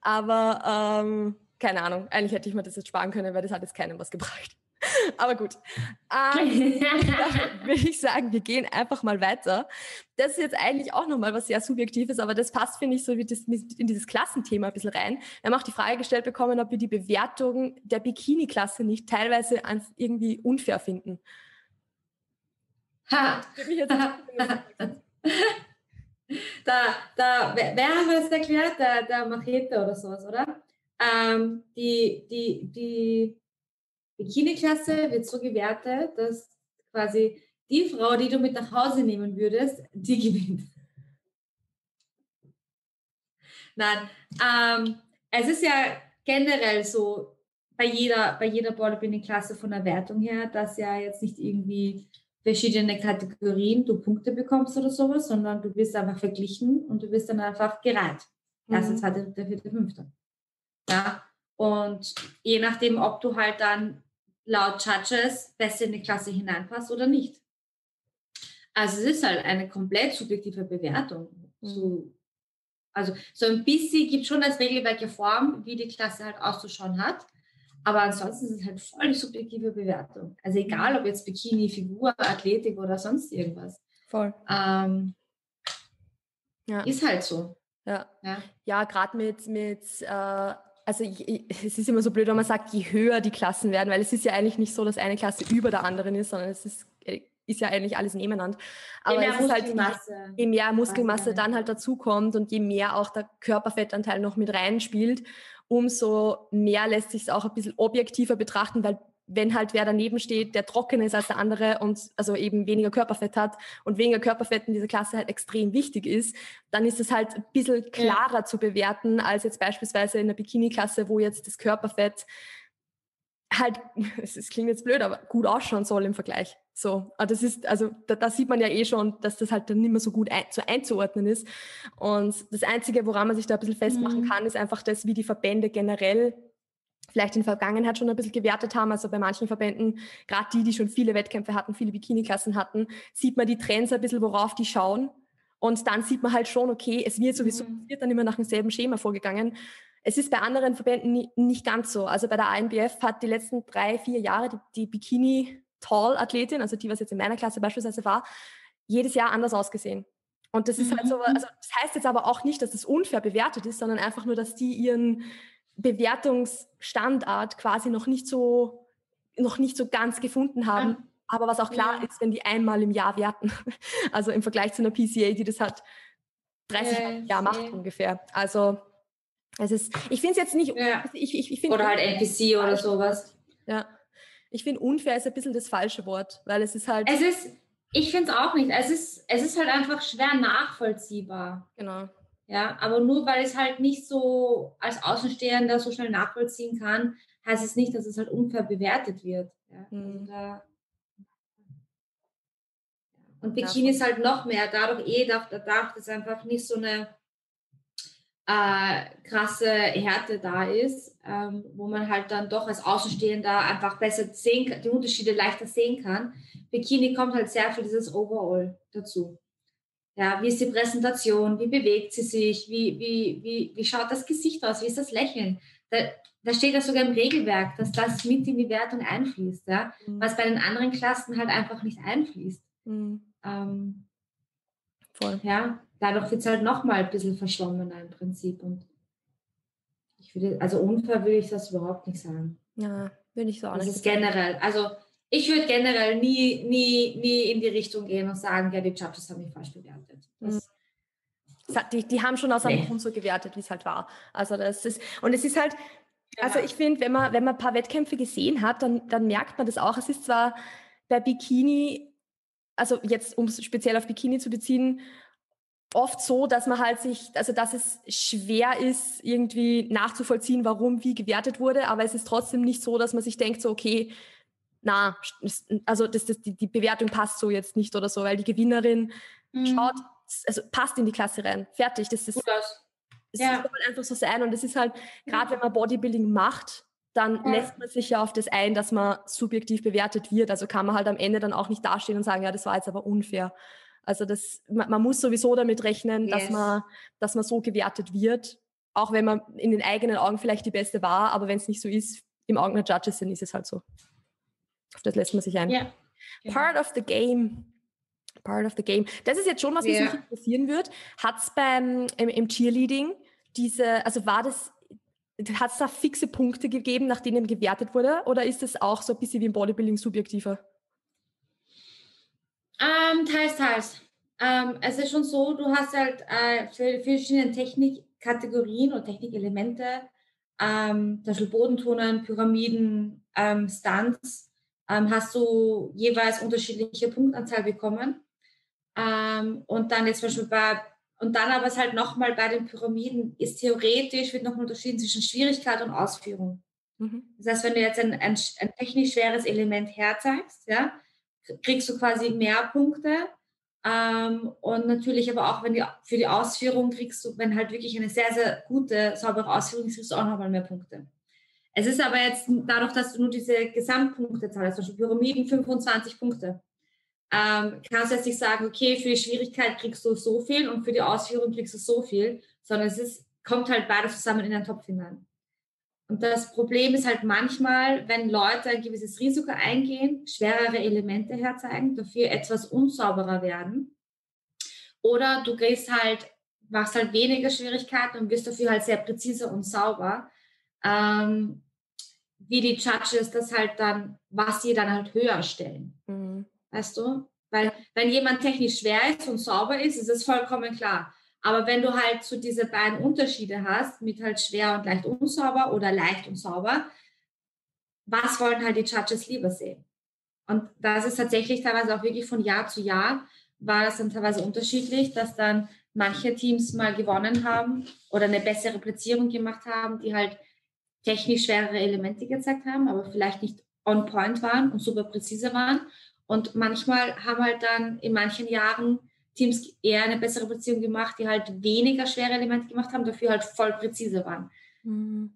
aber ähm, keine Ahnung, eigentlich hätte ich mir das jetzt sparen können, weil das hat jetzt keinem was gebracht. Aber gut, ähm, dann würde ich sagen, wir gehen einfach mal weiter. Das ist jetzt eigentlich auch nochmal was sehr Subjektives, aber das passt, finde ich, so wie das in dieses Klassenthema ein bisschen rein. Wir haben auch die Frage gestellt bekommen, ob wir die Bewertung der Bikini-Klasse nicht teilweise irgendwie unfair finden. Ha. da, da, wer, wer hat das erklärt? Der, der Machete oder sowas, oder? Ähm, die, die, die Bikini-Klasse wird so gewertet, dass quasi die Frau, die du mit nach Hause nehmen würdest, die gewinnt. Nein, ähm, es ist ja generell so bei jeder, bei jeder Bodybuilding-Klasse von der Wertung her, dass ja jetzt nicht irgendwie verschiedene Kategorien du Punkte bekommst oder sowas, sondern du wirst einfach verglichen und du wirst dann einfach gereiht. Erste, zweite, dritte, vierte, fünfte. Ja, und je nachdem, ob du halt dann laut Judges besser in die Klasse hineinpasst oder nicht. Also es ist halt eine komplett subjektive Bewertung. Mhm. So, also so ein bisschen gibt schon als Regelwerk Form, wie die Klasse halt auszuschauen hat. Aber ansonsten ist es halt voll die subjektive Bewertung. Also egal, ob jetzt Bikini, Figur, Athletik oder sonst irgendwas. Voll. Ähm, ja. Ist halt so. Ja, ja. ja gerade mit, mit äh, also ich, ich, es ist immer so blöd, wenn man sagt, je höher die Klassen werden, weil es ist ja eigentlich nicht so, dass eine Klasse über der anderen ist, sondern es ist, ist ja eigentlich alles nebeneinander. Aber je mehr es ist Muskelmasse, halt, je mehr Muskelmasse dann halt dazukommt und je mehr auch der Körperfettanteil noch mit reinspielt, umso mehr lässt sich es auch ein bisschen objektiver betrachten, weil wenn halt wer daneben steht, der trockener ist als der andere und also eben weniger Körperfett hat und weniger Körperfett in dieser Klasse halt extrem wichtig ist, dann ist es halt ein bisschen klarer ja. zu bewerten als jetzt beispielsweise in der Bikini-Klasse, wo jetzt das Körperfett halt, es klingt jetzt blöd, aber gut ausschauen soll im Vergleich. So, das ist, also da, da sieht man ja eh schon, dass das halt dann nicht mehr so gut ein, zu einzuordnen ist. Und das Einzige, woran man sich da ein bisschen festmachen mhm. kann, ist einfach das, wie die Verbände generell vielleicht in der Vergangenheit schon ein bisschen gewertet haben. Also bei manchen Verbänden, gerade die, die schon viele Wettkämpfe hatten, viele Bikini-Klassen hatten, sieht man die Trends ein bisschen, worauf die schauen. Und dann sieht man halt schon, okay, es wird sowieso, mhm. es wird dann immer nach demselben Schema vorgegangen. Es ist bei anderen Verbänden nie, nicht ganz so. Also bei der A N B F hat die letzten drei, vier Jahre die, die Bikini-Tall-Athletin, also die, was jetzt in meiner Klasse beispielsweise war, jedes Jahr anders ausgesehen. Und das ist mhm. halt so, also das heißt jetzt aber auch nicht, dass das unfair bewertet ist, sondern einfach nur, dass die ihren Bewertungsstandard quasi noch nicht so, noch nicht so ganz gefunden haben. Mhm. Aber was auch klar ja. ist, wenn die einmal im Jahr werten. Also im Vergleich zu einer P C A, die das hat dreißig Mal im Jahr macht ungefähr. Also es ist, ich finde es jetzt nicht, ja. ich, ich, ich find oder halt N P C oder sowas. Ja, ich finde unfair ist ein bisschen das falsche Wort, weil es ist halt... Es ist, ich finde es auch nicht, es ist, es ist halt einfach schwer nachvollziehbar. Genau. Ja, aber nur weil es halt nicht so als Außenstehender so schnell nachvollziehen kann, heißt es nicht, dass es halt unfair bewertet wird. Ja, mhm. also da, und Bikini ja, ist halt noch mehr, dadurch eh, dadurch, dass einfach nicht so eine äh, krasse Härte da ist, ähm, wo man halt dann doch als Außenstehender einfach besser sehen kann, die Unterschiede leichter sehen kann. Bikini kommt halt sehr viel dieses Overall dazu. Ja, wie ist die Präsentation, wie bewegt sie sich, wie, wie, wie, wie schaut das Gesicht aus, wie ist das Lächeln? Da, da steht ja sogar im Regelwerk, dass das mit in die Wertung einfließt, ja? Mhm. Was bei den anderen Klassen halt einfach nicht einfließt. Mhm. Ähm, Voll. Ja, dadurch wird es halt nochmal ein bisschen verschwommener im Prinzip. Und ich würde, also unfair würde ich das überhaupt nicht sagen. Ja, würde ich so auch das nicht. Das ist generell, also ich würde generell nie, nie, nie in die Richtung gehen und sagen, ja, die Judges haben mich falsch bewertet. Das, die, die haben schon aus einem nee. Grund so gewertet, wie es halt war. Also das ist, und es ist halt, ja. also ich finde, wenn man, wenn man ein paar Wettkämpfe gesehen hat, dann, dann merkt man das auch. Es ist zwar bei Bikini, also jetzt, um es speziell auf Bikini zu beziehen, oft so, dass man halt sich, also dass es schwer ist, irgendwie nachzuvollziehen, warum wie gewertet wurde, aber es ist trotzdem nicht so, dass man sich denkt, so okay, na, also das, das, die, die Bewertung passt so jetzt nicht oder so, weil die Gewinnerin mhm. schaut, also passt in die Klasse rein, fertig. Das ist, das ja. soll einfach so sein und das ist halt, gerade wenn man Bodybuilding macht, dann ja. lässt man sich ja auf das ein, dass man subjektiv bewertet wird, also kann man halt am Ende dann auch nicht dastehen und sagen, ja, das war jetzt aber unfair. Also das, man, man muss sowieso damit rechnen, yes. dass man, dass man so gewertet wird, auch wenn man in den eigenen Augen vielleicht die Beste war, aber wenn es nicht so ist, im Augen der Judges, dann ist es halt so. Auf das lässt man sich ein. Yeah. Yeah. Part of the game. Part of the game. Das ist jetzt schon was, was yeah. mich interessieren wird. Hat es beim im, im Cheerleading diese, also war das, hat es da fixe Punkte gegeben, nach denen gewertet wurde, oder ist das auch so ein bisschen wie im Bodybuilding subjektiver? Ähm, teils, teils. Ähm, es ist schon so, du hast halt äh, für, für verschiedene Technikkategorien oder Technikelemente, ähm, zum Beispiel Bodenturnen, Pyramiden, ähm, Stunts, ähm, hast du jeweils unterschiedliche Punktanzahl bekommen. Ähm, und dann jetzt zum Beispiel bei, und dann aber es halt nochmal bei den Pyramiden ist theoretisch, wird nochmal unterschieden zwischen Schwierigkeit und Ausführung. Mhm. Das heißt, wenn du jetzt ein, ein, ein technisch schweres Element herzeigst, ja, kriegst du quasi mehr Punkte. Ähm, und natürlich aber auch, wenn die, für die Ausführung kriegst du, wenn halt wirklich eine sehr, sehr gute, saubere Ausführung ist, kriegst du auch nochmal mehr Punkte. Es ist aber jetzt dadurch, dass du nur diese Gesamtpunkte zahlst, zum Beispiel Pyramiden fünfundzwanzig Punkte, ähm, kannst du jetzt nicht sagen, okay, für die Schwierigkeit kriegst du so viel und für die Ausführung kriegst du so viel, sondern es ist, kommt halt beides zusammen in den Topf hinein. Und das Problem ist halt manchmal, wenn Leute ein gewisses Risiko eingehen, schwerere Elemente herzeigen, dafür etwas unsauberer werden. Oder du gehst halt, machst halt weniger Schwierigkeiten und wirst dafür halt sehr präzise und sauber. Ähm, wie die Judges das halt dann, was sie dann halt höher stellen. Mhm. Weißt du? Weil wenn jemand technisch schwer ist und sauber ist, ist es vollkommen klar. Aber wenn du halt so diese beiden Unterschiede hast, mit halt schwer und leicht unsauber oder leicht und sauber, was wollen halt die Judges lieber sehen? Und das ist tatsächlich teilweise auch wirklich von Jahr zu Jahr, war das dann teilweise unterschiedlich, dass dann manche Teams mal gewonnen haben oder eine bessere Platzierung gemacht haben, die halt technisch schwerere Elemente gezeigt haben, aber vielleicht nicht on point waren und super präzise waren. Und manchmal haben halt dann in manchen Jahren Teams eher eine bessere Beziehung gemacht, die halt weniger schwere Elemente gemacht haben, dafür halt voll präzise waren. Mhm.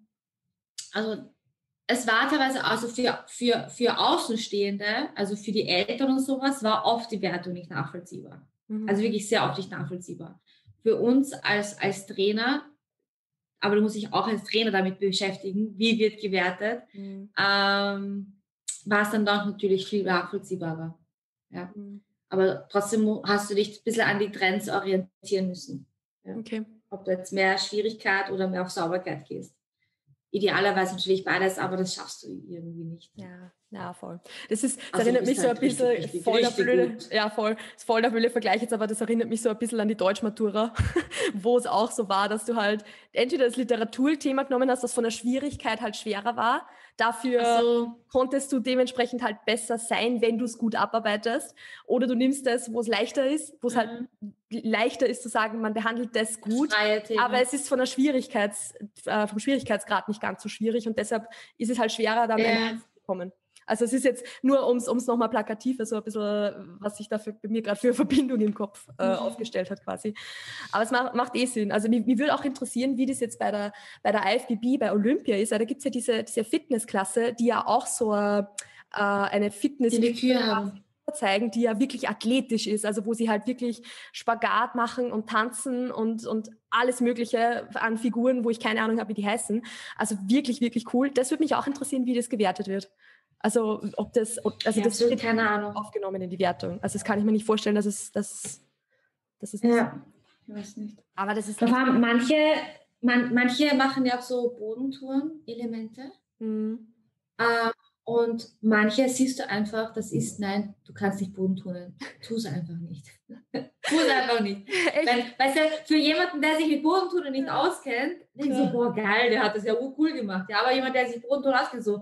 Also es war teilweise, also für, für, für Außenstehende, also für die Eltern und sowas, war oft die Wertung nicht nachvollziehbar. Mhm. Also wirklich sehr oft nicht nachvollziehbar. Für uns als, als Trainer, aber du musst dich auch als Trainer damit beschäftigen, wie wird gewertet, mhm. ähm, war es dann doch natürlich viel nachvollziehbarer. Ja. Mhm. Aber trotzdem hast du dich ein bisschen an die Trends orientieren müssen. Ja. Okay. Ob du jetzt mehr Schwierigkeit oder mehr auf Sauberkeit gehst. Idealerweise natürlich beides, aber das schaffst du irgendwie nicht. Ja, ja, voll. Das ist, das also erinnert mich so ein bisschen, richtig, richtig, voll richtig der blöde, gut. ja, voll, ist voll der blöde Vergleich jetzt, aber das erinnert mich so ein bisschen an die Deutschmatura, wo es auch so war, dass du halt entweder das Literaturthema genommen hast, das von der Schwierigkeit halt schwerer war, dafür so. konntest du dementsprechend halt besser sein, wenn du es gut abarbeitest, oder du nimmst das, wo es leichter ist, wo es mhm. halt leichter ist zu sagen, man behandelt das gut, das aber es ist von der Schwierigkeits, äh, vom Schwierigkeitsgrad nicht ganz so schwierig und deshalb ist es halt schwerer, da ja. zu bekommen. Also es ist jetzt nur, um es nochmal plakativer, so ein bisschen, was sich da für, bei mir gerade für Verbindung im Kopf äh, mhm. aufgestellt hat quasi. Aber es macht, macht eh Sinn. Also mich, mich würde auch interessieren, wie das jetzt bei der, bei der I F B B, bei Olympia ist. Da gibt es ja diese, diese Fitnessklasse, die ja auch so äh, eine Fitness... Die Kür haben. zeigen, die ja wirklich athletisch ist, also wo sie halt wirklich Spagat machen und tanzen und, und alles Mögliche an Figuren, wo ich keine Ahnung habe, wie die heißen. Also wirklich, wirklich cool. Das würde mich auch interessieren, wie das gewertet wird. Also ob das, ob, also ja, das wird keine Ahnung. aufgenommen in die Wertung. Also das kann ich mir nicht vorstellen, dass es, dass, dass es ja, ich weiß nicht. Aber das ist... Da haben manche, man, manche machen ja auch so Bodentouren-Elemente. Mhm. Ähm, Und manche siehst du einfach, das ist, nein, du kannst nicht Bodenturnen. Tu es einfach nicht. Tu es einfach nicht. Weil, weißt du, für jemanden, der sich mit Bodenturnen nicht auskennt, denkt so, boah, geil, der hat das ja cool gemacht. Ja, aber jemand, der sich mit Bodenturnen auskennt, so,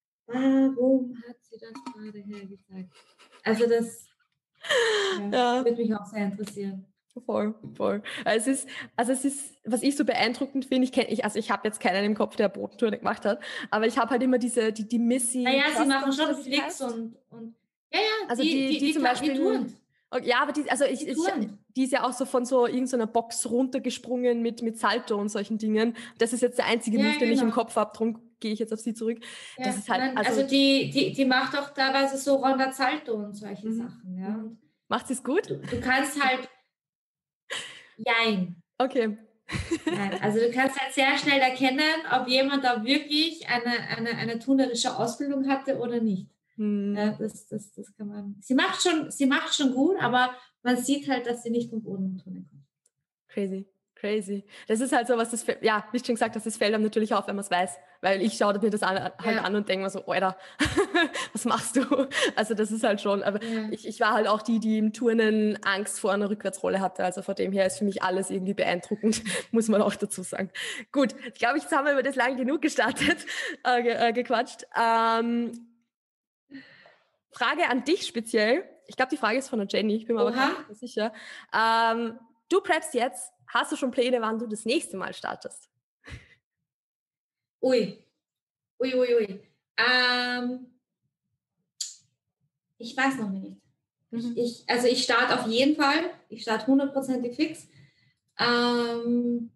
warum hat sie das gerade hergezeigt? Also das ja, ja. würde mich auch sehr interessieren. Voll, voll. Also es ist, also es ist, was ich so beeindruckend finde, ich kenne, ich, also ich habe jetzt keinen im Kopf, der Bodentour gemacht hat, aber ich habe halt immer diese, die, die Missy. Naja, sie machen schon Flicks und, und, ja, ja, also die, die, die, die zum die, Beispiel. Die turnt. Ja, aber die, also ich, die, ich, die ist ja auch so von so irgendeiner Box runtergesprungen mit, mit Salto und solchen Dingen. Das ist jetzt der einzige ja, Move, den genau. ich im Kopf habe, darum gehe ich jetzt auf sie zurück. Ja, das ist halt, nein, also, also die, die, die macht auch teilweise so Ronda Salto und solche mhm. Sachen. Ja. Und macht sie es gut? Du, du kannst halt Jein. Okay. Nein, also du kannst halt sehr schnell erkennen, ob jemand da wirklich eine, eine, eine turnerische Ausbildung hatte oder nicht. Hm. Ja, das, das, das kann man. Sie macht schon, sie macht schon gut, aber man sieht halt, dass sie nicht vom Boden turnen kommt. Crazy. Crazy. Das ist halt so was, das, ja, wie ich schon gesagt, das fällt einem natürlich auf, wenn man es weiß, weil ich schaue mir das an, halt ja. an und denke mir so, Alter, was machst du? Also das ist halt schon, aber ja. ich, ich war halt auch die, die im Turnen Angst vor einer Rückwärtsrolle hatte, also von dem her ist für mich alles irgendwie beeindruckend, muss man auch dazu sagen. Gut, ich glaube, jetzt haben wir über das lang genug gestartet, äh, ge, äh, gequatscht. Ähm, Frage an dich speziell, ich glaube, die Frage ist von der Jenny, ich bin mir Oha. aber gar nicht sicher. Ähm, du preppst jetzt. Hast du schon Pläne, wann du das nächste Mal startest? Ui, ui, ui, ui. Ähm, ich weiß noch nicht. Mhm. Ich, also ich starte auf jeden Fall. Ich starte hundertprozentig fix. Ähm,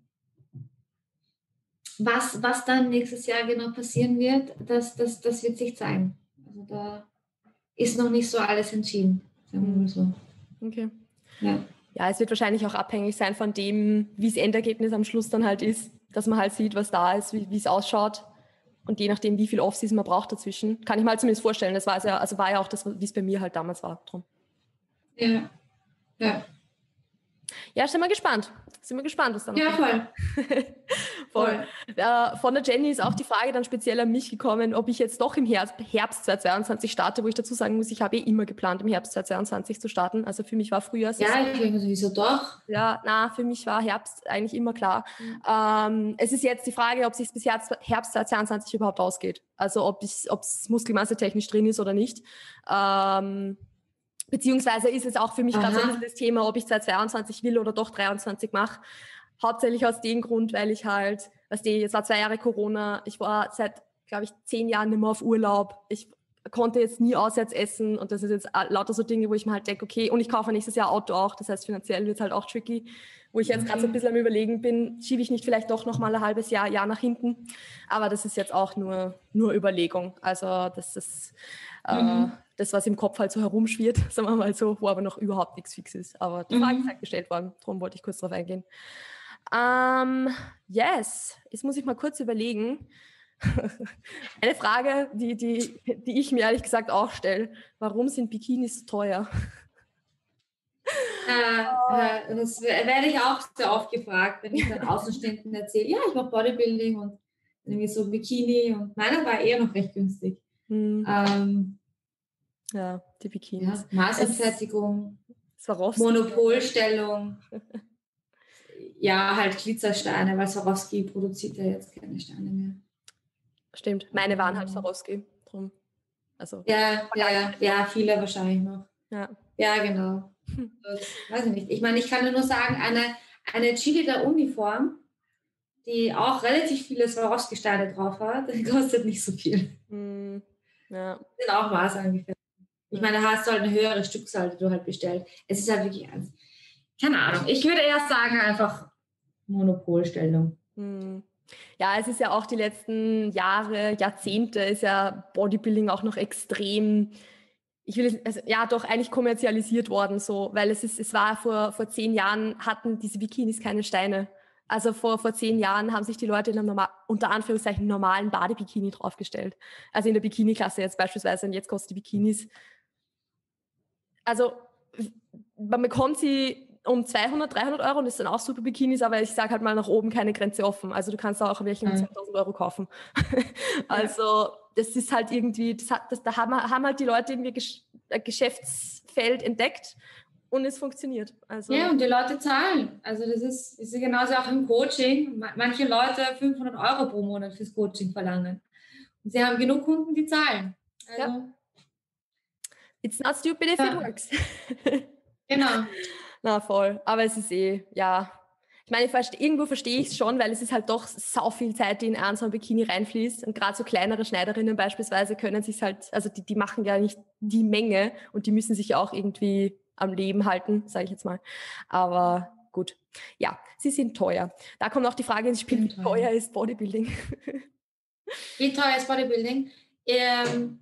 was, was dann nächstes Jahr genau passieren wird, das, das, das wird sich zeigen. Also da ist noch nicht so alles entschieden. Sagen wir mal so. Okay. Ja. Ja, es wird wahrscheinlich auch abhängig sein von dem, wie das Endergebnis am Schluss dann halt ist, dass man halt sieht, was da ist, wie es ausschaut und je nachdem, wie viel Off-Season man braucht dazwischen. Kann ich mir halt zumindest vorstellen. Das war ja, also war ja auch das, wie es bei mir halt damals war. Drum. Ja, ja. Ja, sind wir gespannt. Sind wir gespannt, was dann Ja, voll. voll. Äh, von der Jenny ist auch die Frage dann speziell an mich gekommen, ob ich jetzt doch im Herbst, Herbst zweitausendzweiundzwanzig starte, wo ich dazu sagen muss, ich habe eh immer geplant, im Herbst zweitausendzweiundzwanzig zu starten. Also für mich war früher... Ja, ich denke sowieso doch. Ja, na, für mich war Herbst eigentlich immer klar. Mhm. Ähm, es ist jetzt die Frage, ob es sich bis Herbst, Herbst zweitausendzweiundzwanzig überhaupt ausgeht. Also ob es muskelmasse technisch drin ist oder nicht. Ähm, Beziehungsweise ist es auch für mich gerade so ein bisschen das Thema, ob ich zweitausendzweiundzwanzig will oder doch dreiundzwanzig mache. Hauptsächlich aus dem Grund, weil ich halt weißt du, jetzt war zwei Jahre Corona, ich war seit, glaube ich, zehn Jahren nicht mehr auf Urlaub, ich konnte jetzt nie auswärts essen und das ist jetzt lauter so Dinge, wo ich mir halt denke, okay, und ich kaufe nächstes Jahr Auto auch, das heißt finanziell wird es halt auch tricky, wo ich jetzt gerade so ein bisschen am Überlegen bin, schiebe ich nicht vielleicht doch noch mal ein halbes Jahr, Jahr nach hinten, aber das ist jetzt auch nur, nur Überlegung, also das ist äh, Mhm. das, was im Kopf halt so herumschwirrt, sagen wir mal so, wo aber noch überhaupt nichts fix ist, aber die Frage Mhm. ist halt gestellt worden, darum wollte ich kurz drauf eingehen. Um, yes, jetzt muss ich mal kurz überlegen. Eine Frage, die, die, die ich mir ehrlich gesagt auch stelle. Warum sind Bikinis so teuer? Äh, äh, das werde ich auch sehr oft gefragt, wenn ich dann Außenständen erzähle, ja, ich mache Bodybuilding und irgendwie so Bikini und meiner war eher noch recht günstig. Hm, Ähm, ja, die Bikinis. ja, Maßanfertigung, Swarovski. Monopolstellung, ja, halt Glitzersteine, weil Swarovski produziert ja jetzt keine Steine mehr. Stimmt, meine waren halt Swarovski. Drum. Also, Ja, ja, ja, viele wahrscheinlich noch. ja. Ja, genau. Das, weiß ich nicht. Ich meine, ich kann nur sagen, eine, eine Cheerleader-Uniform, die auch relativ viele Swarovski-Steine drauf hat, die kostet nicht so viel. Hm, ja. Die sind auch Maß ungefähr. Ich meine, da hast du halt eine höhere Stückzahl, die du halt bestellt. Es ist halt wirklich eins. Keine Ahnung. Ich würde eher sagen, einfach Monopolstellung. Hm. Ja, es ist ja auch die letzten Jahre, Jahrzehnte ist ja Bodybuilding auch noch extrem, ich will es, also, ja, doch eigentlich kommerzialisiert worden, so, weil es ist, es war vor, vor zehn Jahren hatten diese Bikinis keine Steine. Also vor, vor zehn Jahren haben sich die Leute in einem normal, unter Anführungszeichen normalen Badebikini draufgestellt. Also in der Bikini-Klasse jetzt beispielsweise, und jetzt kosten die Bikinis, also man bekommt sie um zweihundert, dreihundert Euro und das sind auch super Bikinis, aber ich sage halt mal nach oben keine Grenze offen. Also du kannst auch welche um Mhm. zweitausend Euro kaufen. Also das ist halt irgendwie, das hat, das, da haben, haben halt die Leute irgendwie Gesch ein Geschäftsfeld entdeckt und es funktioniert. Also, Ja, und die Leute zahlen. Also das ist, das ist genauso auch im Coaching. Manche Leute fünfhundert Euro pro Monat fürs Coaching verlangen. Und sie haben genug Kunden, die zahlen. Also, ja. It's not stupid if ja, it works. genau. Na voll, aber es ist eh, ja. Ich meine, ich verste, irgendwo verstehe ich es schon, weil es ist halt doch sau viel Zeit, die in einen so ein Bikini reinfließt. Und gerade so kleinere Schneiderinnen beispielsweise können sich halt, also die, die machen ja nicht die Menge und die müssen sich ja auch irgendwie am Leben halten, sage ich jetzt mal. Aber gut, ja, sie sind teuer. Da kommt auch die Frage ins Spiel, wie teuer ist Bodybuilding? Wie teuer ist Bodybuilding? Ähm,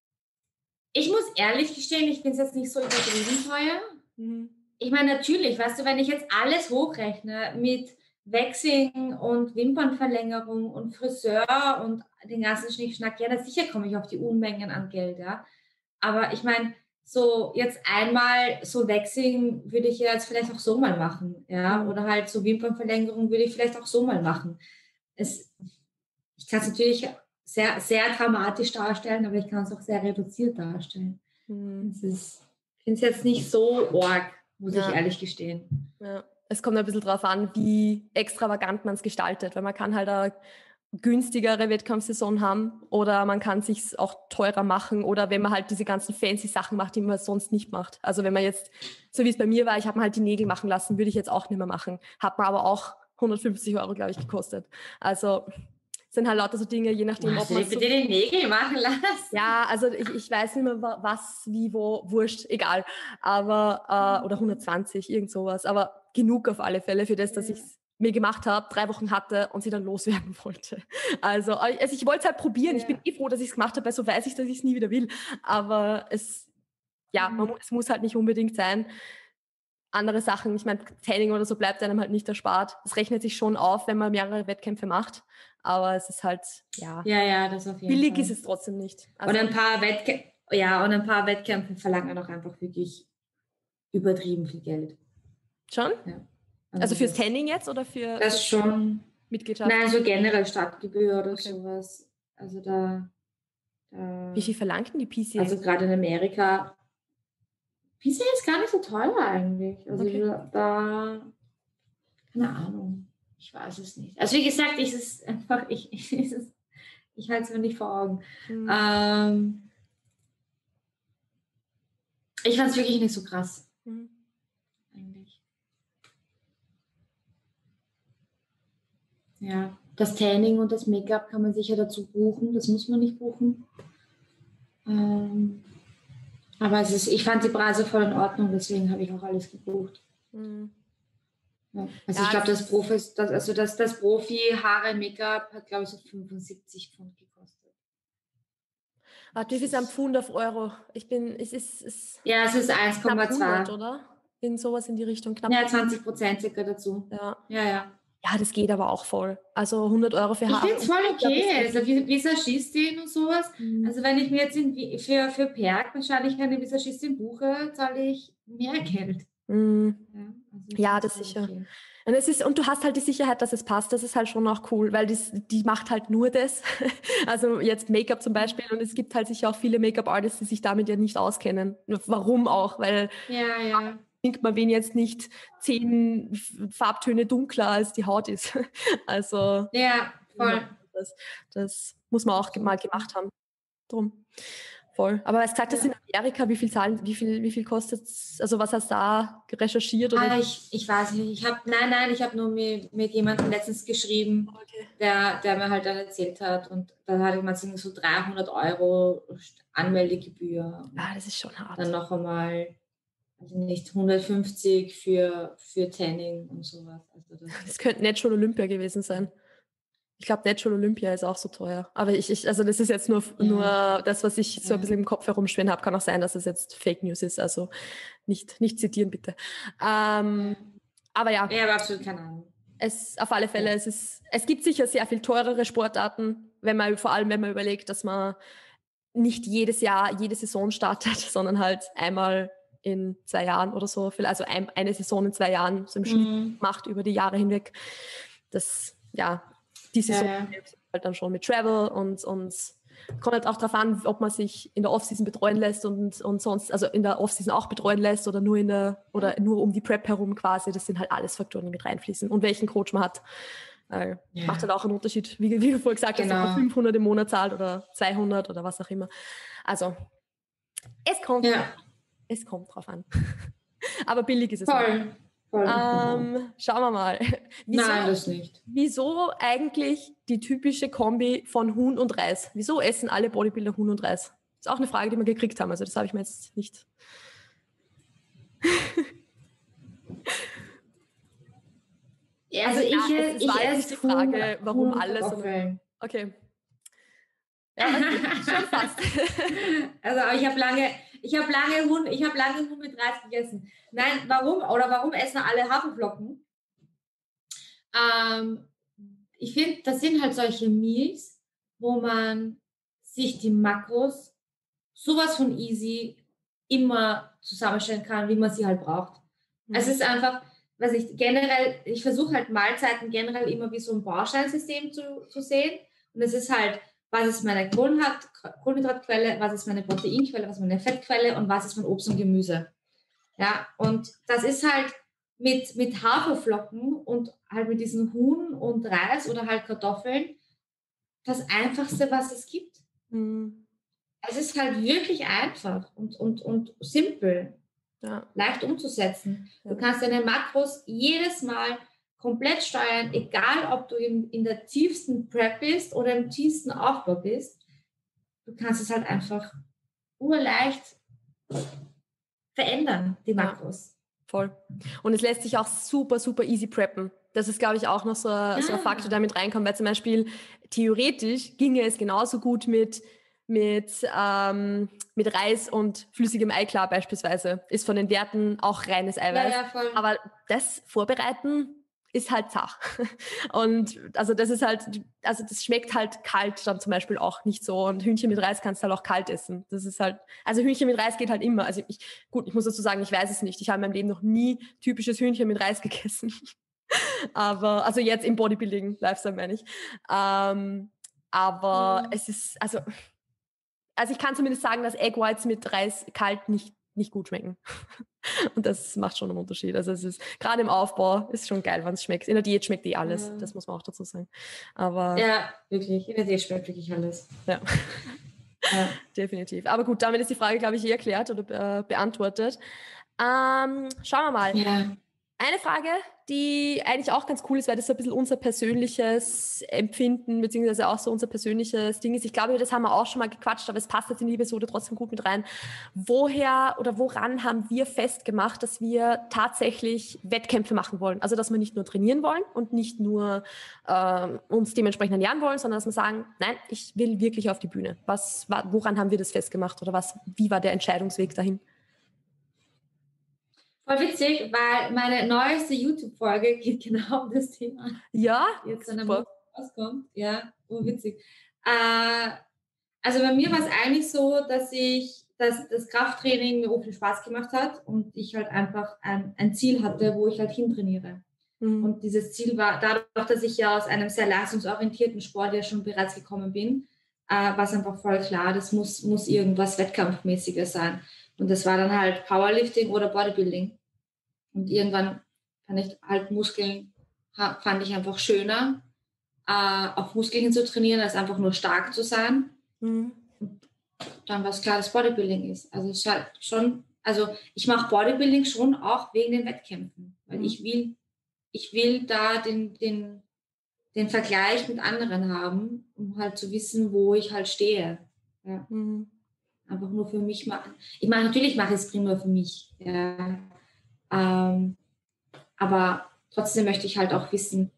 ich muss ehrlich gestehen, ich finde es jetzt nicht so übertrieben teuer. Mhm. Ich meine, natürlich, weißt du, wenn ich jetzt alles hochrechne mit Waxing und Wimpernverlängerung und Friseur und den ganzen Schnickschnack, ja, na sicher komme ich auf die Unmengen an Geld, ja. Aber ich meine, so jetzt einmal so Waxing würde ich ja jetzt vielleicht auch so mal machen, ja. Mhm. Oder halt so Wimpernverlängerung würde ich vielleicht auch so mal machen. Es, ich kann es natürlich sehr, sehr dramatisch darstellen, aber ich kann es auch sehr reduziert darstellen. Mhm. Es ist, ich finde es jetzt nicht so arg, muss Ja. ich ehrlich gestehen. Ja. Es kommt ein bisschen drauf an, wie extravagant man es gestaltet, weil man kann halt eine günstigere Wettkampfsaison haben oder man kann es sich auch teurer machen oder wenn man halt diese ganzen fancy Sachen macht, die man sonst nicht macht. Also wenn man jetzt, so wie es bei mir war, ich habe mir halt die Nägel machen lassen, würde ich jetzt auch nicht mehr machen. Hat mir aber auch hundertfünfzig Euro, glaube ich, gekostet. Also sind halt lauter so Dinge, je nachdem, Hast ob du man dir so, bitte die Nägel machen lassen? ja, also ich, ich weiß nicht mehr, was, wie, wo, wurscht, egal. Aber, äh, oder hundertzwanzig, irgend sowas. Aber genug auf alle Fälle für das, dass ich es mir gemacht habe, drei Wochen hatte und sie dann loswerden wollte. Also, also ich wollte es halt probieren. Ja. Ich bin eh froh, dass ich es gemacht habe, weil so weiß ich, dass ich es nie wieder will. Aber es, ja, man, Mhm. es muss halt nicht unbedingt sein. Andere Sachen, ich meine, Training oder so bleibt einem halt nicht erspart. Es rechnet sich schon auf, wenn man mehrere Wettkämpfe macht. Aber es ist halt, ja, Ja, ja, das auf jeden billig Fall. ist es trotzdem nicht. Und Also, ein paar Wettkämpfe, ja, und ein paar Wettkämpfe verlangen auch einfach wirklich übertrieben viel Geld. schon? Ja. Also fürs das, Training jetzt oder für, das für schon. Mitgliedschaft? Nein, so generell Startgebühr oder Okay. sowas. Also da, da Wie viel verlangt denn die P C A? also gerade in Amerika, P C A ist gar nicht so teuer eigentlich. Also Okay. da, da, keine Ahnung, ich weiß es nicht. Also wie gesagt, ich ist einfach, ich, ich, ich, ich halte es mir nicht vor Augen. Mhm. Ähm, ich fand es wirklich nicht so krass, Mhm. eigentlich. Ja. das Tanning und das Make-up kann man sicher dazu buchen. Das muss man nicht buchen. Ähm, aber es ist, ich fand die Preise voll in Ordnung, deswegen habe ich auch alles gebucht. Mhm. Ja. Also ja, ich glaube, das Profi, das, also das, das Profi-Haare-Make-up hat, glaube ich, so fünfundsiebzig Pfund gekostet. Warte, wie viel ist ein Pfund auf Euro? Ich bin, es ist, es ja, es ist eins Komma zwei. Oder? In sowas in die Richtung. Knapp ja, zwanzig Prozent circa dazu. Ja. Ja, ja. Ja, das geht aber auch voll. Also hundert Euro für Haare. Ich finde es voll okay. Also Visagistin und sowas. Mhm. Also wenn ich mir jetzt in, für, für Perk wahrscheinlich eine Visagistin buche, zahle ich mehr Geld. Mhm. Ja, also ja, das sicher. Okay. Und, es ist, und du hast halt die Sicherheit, dass es passt. Das ist halt schon auch cool, weil das, die macht halt nur das. Also jetzt Make-up zum Beispiel. Und es gibt halt sicher auch viele Make-up-Artists, die sich damit ja nicht auskennen. Warum auch? Weil ja, ja. denkt man, wen jetzt nicht zehn Farbtöne dunkler als die Haut ist. Also ja, voll. Das, das muss man auch mal gemacht haben. Drum. Voll. Aber was gesagt, das ja. in Amerika, wie viel zahlen, wie viel, wie viel kostet es? Also was hast du da recherchiert? Oder? Ah, ich, ich weiß nicht. Ich habe nein, nein, ich habe nur mit, mit jemandem letztens geschrieben, okay. der, der mir halt dann erzählt hat. Und dann hatte ich mal so dreihundert Euro Anmeldegebühr. Ah, das ist schon hart. Dann noch einmal, also nicht hundertfünfzig für, für Tanning und sowas. Also das, das könnte Natural Olympia gewesen sein. Ich glaube, Natural Olympia ist auch so teuer. Aber ich, ich also das ist jetzt nur, ja. nur das, was ich so ein bisschen im Kopf herumschwirren habe. Kann auch sein, dass es jetzt Fake News ist. Also nicht, nicht zitieren, bitte. Ähm, aber ja. Ja, aber absolut keine Ahnung. Es, auf alle Fälle, ja. es, ist, es gibt sicher sehr viel teurere Sportarten, wenn man, vor allem wenn man überlegt, dass man nicht jedes Jahr, jede Saison startet, sondern halt einmal in zwei Jahren oder so. Also ein, eine Saison in zwei Jahren so im Schnitt mhm. macht über die Jahre hinweg. Das, ja... Die Saison ja, ja. halt dann schon mit Travel und, und kommt halt auch darauf an, ob man sich in der Offseason betreuen lässt und, und sonst, also in der Offseason auch betreuen lässt oder nur in der, oder nur um die Prep herum quasi. Das sind halt alles Faktoren, die mit reinfließen. Und welchen Coach man hat, äh, ja. macht halt auch einen Unterschied, wie, wie du vorhin gesagt hast, genau. ob man fünfhundert im Monat zahlt oder zweihundert oder was auch immer. Also, es kommt, ja. es kommt drauf an. Aber billig ist es Voll. nicht. Ähm, schauen wir mal. Wieso, Nein, das nicht. Wieso eigentlich die typische Kombi von Huhn und Reis? Wieso essen alle Bodybuilder Huhn und Reis? Das ist auch eine Frage, die wir gekriegt haben. Also das habe ich mir jetzt nicht... ja, also, also ich, ja, es, es ich war esse nicht die Frage, Huhn, warum Huhn alles... Sondern, okay. Ja, schon fast. Also ich habe lange, ich habe lange Huhn, ich habe lange Huhn mit Reis gegessen. Nein, warum oder warum essen alle Haferflocken? Ähm, ich finde, das sind halt solche Meals, wo man sich die Makros sowas von easy immer zusammenstellen kann, wie man sie halt braucht. Mhm. Also es ist einfach, was ich generell, ich versuche halt Mahlzeiten generell immer wie so ein Bausteinsystem zu, zu sehen. Und es ist halt, was ist meine Kohlenhydrat, Kohlenhydratquelle, was ist meine Proteinquelle, was ist meine Fettquelle und was ist mein Obst und Gemüse. Ja, und das ist halt mit, mit Haferflocken und halt mit diesen Huhn und Reis oder halt Kartoffeln das Einfachste, was es gibt. Mhm. Es ist halt wirklich einfach und, und, und simpel, ja. leicht umzusetzen. Ja. Du kannst deine Makros jedes Mal komplett steuern, egal ob du in, in der tiefsten Prep bist oder im tiefsten Aufbau bist. Du kannst es halt einfach urleicht verändern, die Makros. Ja, voll. Und es lässt sich auch super, super easy preppen. Das ist, glaube ich, auch noch so, ja. so ein Faktor, der mit reinkommt, weil zum Beispiel theoretisch ginge es genauso gut mit mit, ähm, mit Reis und flüssigem Eiklar beispielsweise. Ist von den Werten auch reines Eiweiß. Ja, ja, voll. Aber das Vorbereiten ist halt zach. Und also das ist halt, also das schmeckt halt kalt dann zum Beispiel auch nicht so. Und Hühnchen mit Reis kannst du halt auch kalt essen. Das ist halt, also Hühnchen mit Reis geht halt immer. Also ich, gut, ich muss dazu sagen, ich weiß es nicht. Ich habe in meinem Leben noch nie typisches Hühnchen mit Reis gegessen. Aber, also jetzt im Bodybuilding-Lifestyle meine ich. Ähm, aber mhm. es ist, also... Also ich kann zumindest sagen, dass Egg Whites mit Reis kalt nicht, nicht gut schmecken. Und das macht schon einen Unterschied. Also es ist, gerade im Aufbau ist schon geil, wenn es schmeckt. In der Diät schmeckt eh alles, ja. Das muss man auch dazu sagen. Aber ja, wirklich. In der Diät schmeckt wirklich alles. Ja. Ja. Definitiv. Aber gut, damit ist die Frage, glaube ich, eh erklärt oder äh, beantwortet. Ähm, schauen wir mal. Ja. Eine Frage, die eigentlich auch ganz cool ist, weil das so ein bisschen unser persönliches Empfinden, beziehungsweise auch so unser persönliches Ding ist. Ich glaube, das haben wir auch schon mal gequatscht, aber es passt jetzt in die Episode trotzdem gut mit rein. Woher oder woran haben wir festgemacht, dass wir tatsächlich Wettkämpfe machen wollen? Also, dass wir nicht nur trainieren wollen und nicht nur äh, uns dementsprechend ernähren wollen, sondern dass wir sagen, nein, ich will wirklich auf die Bühne. Was, woran haben wir das festgemacht oder was, wie war der Entscheidungsweg dahin? Voll witzig, weil meine neueste YouTube-Folge geht genau um das Thema. Ja, jetzt dann am Montag rauskommt. Ja, oh, witzig. Äh, also bei mir war es eigentlich so, dass ich, dass das Krafttraining mir auch viel Spaß gemacht hat und ich halt einfach ein, ein Ziel hatte, wo ich halt hintrainiere. Mhm. Und dieses Ziel war, dadurch, dass ich ja aus einem sehr leistungsorientierten Sport ja schon bereits gekommen bin, äh, war es einfach voll klar, das muss, muss irgendwas Wettkampfmäßiges sein. Und das war dann halt Powerlifting oder Bodybuilding. Und irgendwann fand ich halt Muskeln, fand ich einfach schöner, äh, auf Muskeln hin zu trainieren, als einfach nur stark zu sein. Mhm. Und dann war es klar, dass Bodybuilding ist. Also es ist halt schon, also ich mache Bodybuilding schon auch wegen den Wettkämpfen. Weil mhm. ich will, ich will da den, den, den Vergleich mit anderen haben, um halt zu wissen, wo ich halt stehe. Ja. Mhm. Einfach nur für mich machen. Ich mache natürlich mache ich es primär für mich. Ja. Ähm, aber trotzdem möchte ich halt auch wissen,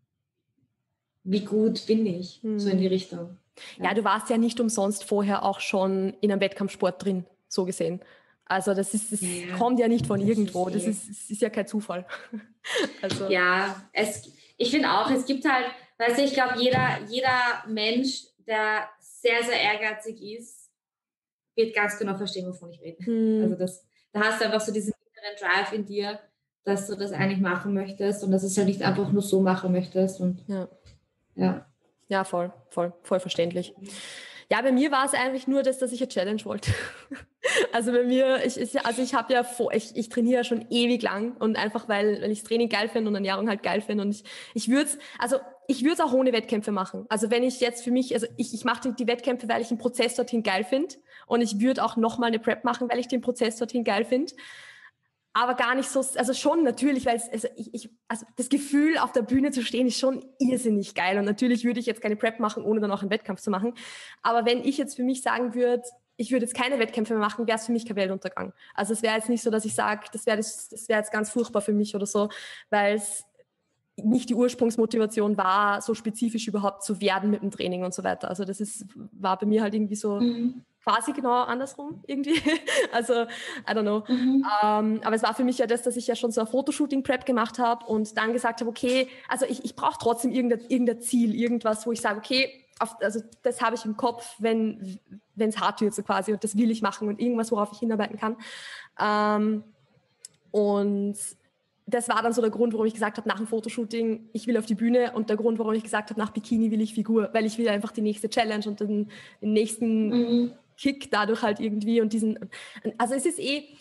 wie gut bin ich, hm. so in die Richtung. Ja. ja, du warst ja nicht umsonst vorher auch schon in einem Wettkampfsport drin, so gesehen. Also das, ist, das ja, kommt ja nicht von irgendwo, das ist, das ist ja kein Zufall. Also. Ja, es, ich finde auch, es gibt halt, weißt du, ich glaube, jeder, jeder Mensch, der sehr, sehr ehrgeizig ist, wird ganz genau verstehen, wovon ich rede. Hm. Also das, da hast du einfach so diesen Drive in dir, dass du das eigentlich machen möchtest und dass du es halt nicht einfach nur so machen möchtest. Und ja. Ja, ja voll, voll, voll verständlich. Ja, bei mir war es eigentlich nur das, dass ich eine Challenge wollte. Also bei mir, ich, ich, also ich habe ja vor, ich, ich trainiere ja schon ewig lang und einfach, weil, weil ich das Training geil finde und Ernährung halt geil finde und ich, ich würde es, also ich würde es auch ohne Wettkämpfe machen. Also wenn ich jetzt für mich, also ich, ich mache die Wettkämpfe, weil ich den Prozess dorthin geil finde und ich würde auch nochmal eine Prep machen, weil ich den Prozess dorthin geil finde. Aber gar nicht so, also schon natürlich, weil es, also ich, ich, also das Gefühl, auf der Bühne zu stehen, ist schon irrsinnig geil. Und natürlich würde ich jetzt keine Prep machen, ohne dann auch einen Wettkampf zu machen. Aber wenn ich jetzt für mich sagen würde, ich würde jetzt keine Wettkämpfe mehr machen, wäre es für mich kein Weltuntergang. Also es wäre jetzt nicht so, dass ich sage, das wäre das, das wäre jetzt ganz furchtbar für mich oder so, weil es nicht die Ursprungsmotivation war, so spezifisch überhaupt zu werden mit dem Training und so weiter. Also das ist, war bei mir halt irgendwie so mhm. quasi genau andersrum irgendwie. Also, I don't know. Mhm. Um, aber es war für mich ja das, dass ich ja schon so ein Fotoshooting-Prep gemacht habe und dann gesagt habe, okay, also ich, ich brauche trotzdem irgendein, irgendein Ziel, irgendwas, wo ich sage, okay, auf, also das habe ich im Kopf, wenn es hart wird so quasi und das will ich machen und irgendwas, worauf ich hinarbeiten kann. Um, und das war dann so der Grund, warum ich gesagt habe, nach dem Fotoshooting, ich will auf die Bühne und der Grund, warum ich gesagt habe, nach Bikini will ich Figur, weil ich will einfach die nächste Challenge und den, den nächsten mhm. Kick dadurch halt irgendwie und diesen, also es ist eh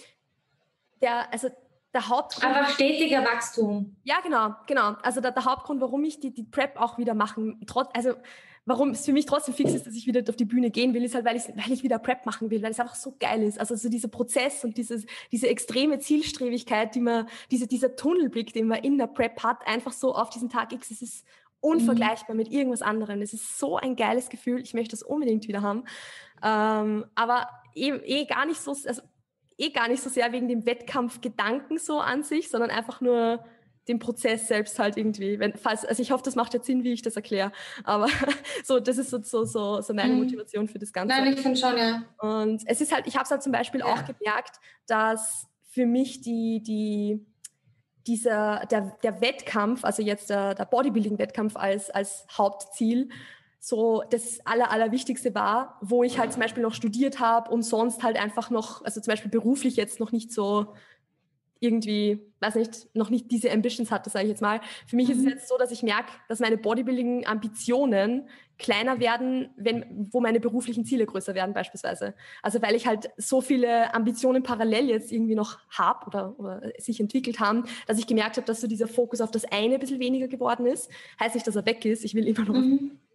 der, also der Hauptgrund. Aber stetiger Wachstum. Ja, genau, genau. Also der, der Hauptgrund, warum ich die, die Prep auch wieder machen, trotz, also warum es für mich trotzdem fix ist, dass ich wieder auf die Bühne gehen will, ist halt, weil ich, weil ich wieder Prep machen will, weil es einfach so geil ist. Also so dieser Prozess und dieses, diese extreme Zielstrebigkeit, die man, diese, dieser Tunnelblick, den man in der Prep hat, einfach so auf diesen Tag X, es ist unvergleichbar mhm. mit irgendwas anderem. Es ist so ein geiles Gefühl, ich möchte das unbedingt wieder haben. Ähm, aber eh, eh gar nicht so, also eh gar nicht so sehr wegen dem Wettkampfgedanken so an sich, sondern einfach nur den Prozess selbst halt irgendwie. Wenn, falls, also ich hoffe, das macht jetzt Sinn, wie ich das erkläre. Aber so, das ist so, so, so, so meine Motivation für das Ganze. Nein, ich finde schon, ja. Und es ist halt, ich habe es halt zum Beispiel ja. auch gemerkt, dass für mich die, die, dieser, der, der Wettkampf, also jetzt der, der Bodybuilding-Wettkampf als, als Hauptziel, so das Aller, Allerwichtigste war, wo ich halt zum Beispiel noch studiert habe und sonst halt einfach noch, also zum Beispiel beruflich jetzt noch nicht so irgendwie, weiß nicht, noch nicht diese Ambitions hatte, sage ich jetzt mal. Für mich mhm. ist es jetzt so, dass ich merke, dass meine Bodybuilding-Ambitionen kleiner werden, wenn, wo meine beruflichen Ziele größer werden beispielsweise. Also weil ich halt so viele Ambitionen parallel jetzt irgendwie noch habe oder, oder sich entwickelt haben, dass ich gemerkt habe, dass so dieser Fokus auf das eine ein bisschen weniger geworden ist. Heißt nicht, dass er weg ist. Ich will immer noch, mhm.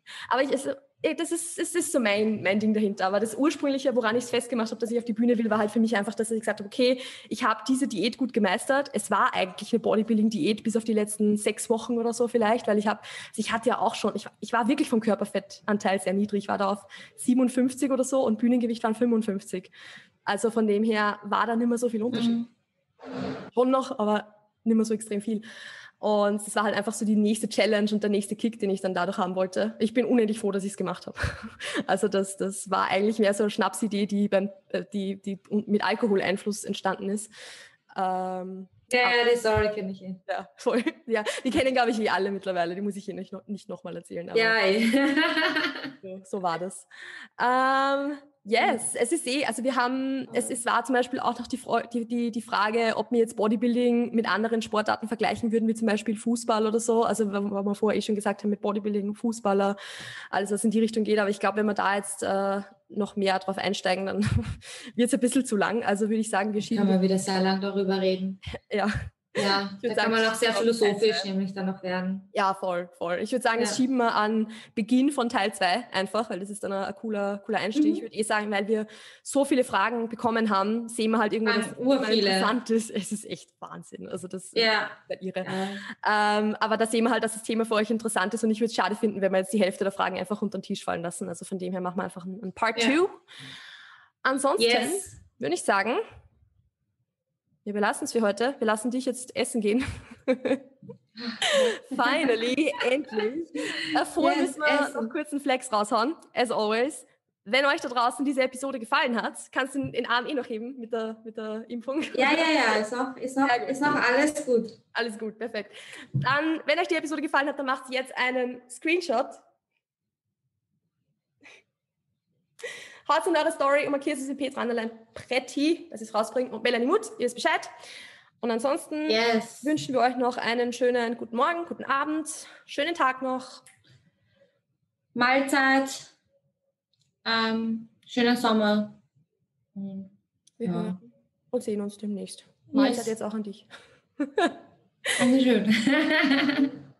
Aber ich, es, das ist, es ist so mein, mein Ding dahinter. Aber das Ursprüngliche, woran ich es festgemacht habe, dass ich auf die Bühne will, war halt für mich einfach, dass ich gesagt habe, okay, ich habe diese Diät gut gemeistert. Es war eigentlich eine Bodybuilding-Diät bis auf die letzten sechs Wochen oder so vielleicht, weil ich habe, also ich hatte ja auch schon, ich, ich war wirklich vom Körperfettanteil sehr niedrig. Ich war da auf siebenundfünfzig oder so und Bühnengewicht waren fünfundfünfzig. Also von dem her war da nicht mehr so viel Unterschied. Mhm. Schon noch, aber nicht mehr so extrem viel. Und es war halt einfach so die nächste Challenge und der nächste Kick, den ich dann dadurch haben wollte. Ich bin unendlich froh, dass ich es gemacht habe. Also das, das war eigentlich mehr so eine Schnapsidee, die, beim, die, die mit Alkoholeinfluss entstanden ist. Ähm, ja, aber, die Story kenne ich eh. Ja, voll. Ja, die kennen, glaube ich, eh alle mittlerweile. Die muss ich hier nicht, nicht nochmal erzählen. Aber ja, eh. so, so war das. Ähm, Yes, es ist eh, also wir haben, es, es war zum Beispiel auch noch die, die, die, die Frage, ob wir jetzt Bodybuilding mit anderen Sportarten vergleichen würden, wie zum Beispiel Fußball oder so. Also weil wir vorher eh schon gesagt haben, mit Bodybuilding, Fußballer, alles was in die Richtung geht. Aber ich glaube, wenn wir da jetzt äh, noch mehr drauf einsteigen, dann wird es ein bisschen zu lang. Also würde ich sagen, wir schieben... Kann man wieder sehr lang darüber reden. Ja. Ja, da sagen, kann man auch sehr philosophisch nämlich dann noch werden. Ja, voll, voll. Ich würde sagen, ja. das schieben wir an Beginn von Teil zwei einfach, weil das ist dann ein, ein cooler, cooler Einstieg. Mhm. Ich würde eh sagen, weil wir so viele Fragen bekommen haben, sehen wir halt irgendwo, dass es interessant ist. Es ist echt Wahnsinn. Also das ja. ist irre. Ja. Ähm, aber da sehen wir halt, dass das Thema für euch interessant ist und ich würde es schade finden, wenn wir jetzt die Hälfte der Fragen einfach unter den Tisch fallen lassen. Also von dem her machen wir einfach ein, ein Part ja. two. Ansonsten yes. würde ich sagen... Wir belassen es für heute. Wir lassen dich jetzt essen gehen. Finally, endlich. Äh, vorher yes, müssen wir essen. noch kurz einen Flex raushauen, as always. Wenn euch da draußen diese Episode gefallen hat, kannst du den Arm eh noch heben mit der, mit der Impfung. Ja, ja, ja, ist noch, ist, noch, ist noch alles gut. Alles gut, perfekt. Dann, wenn euch die Episode gefallen hat, dann macht jetzt einen Screenshot. Haut in eure Story und markiert es in Petra Anderlein Pretti, dass ich es rausbringe. Und Melanie Muth, ihr wisst Bescheid. Und ansonsten yes. wünschen wir euch noch einen schönen guten Morgen, guten Abend, schönen Tag noch. Mahlzeit, ähm, schöner Sommer. Wir ja. hören und sehen uns demnächst. Mahlzeit yes. jetzt auch an dich. Dankeschön.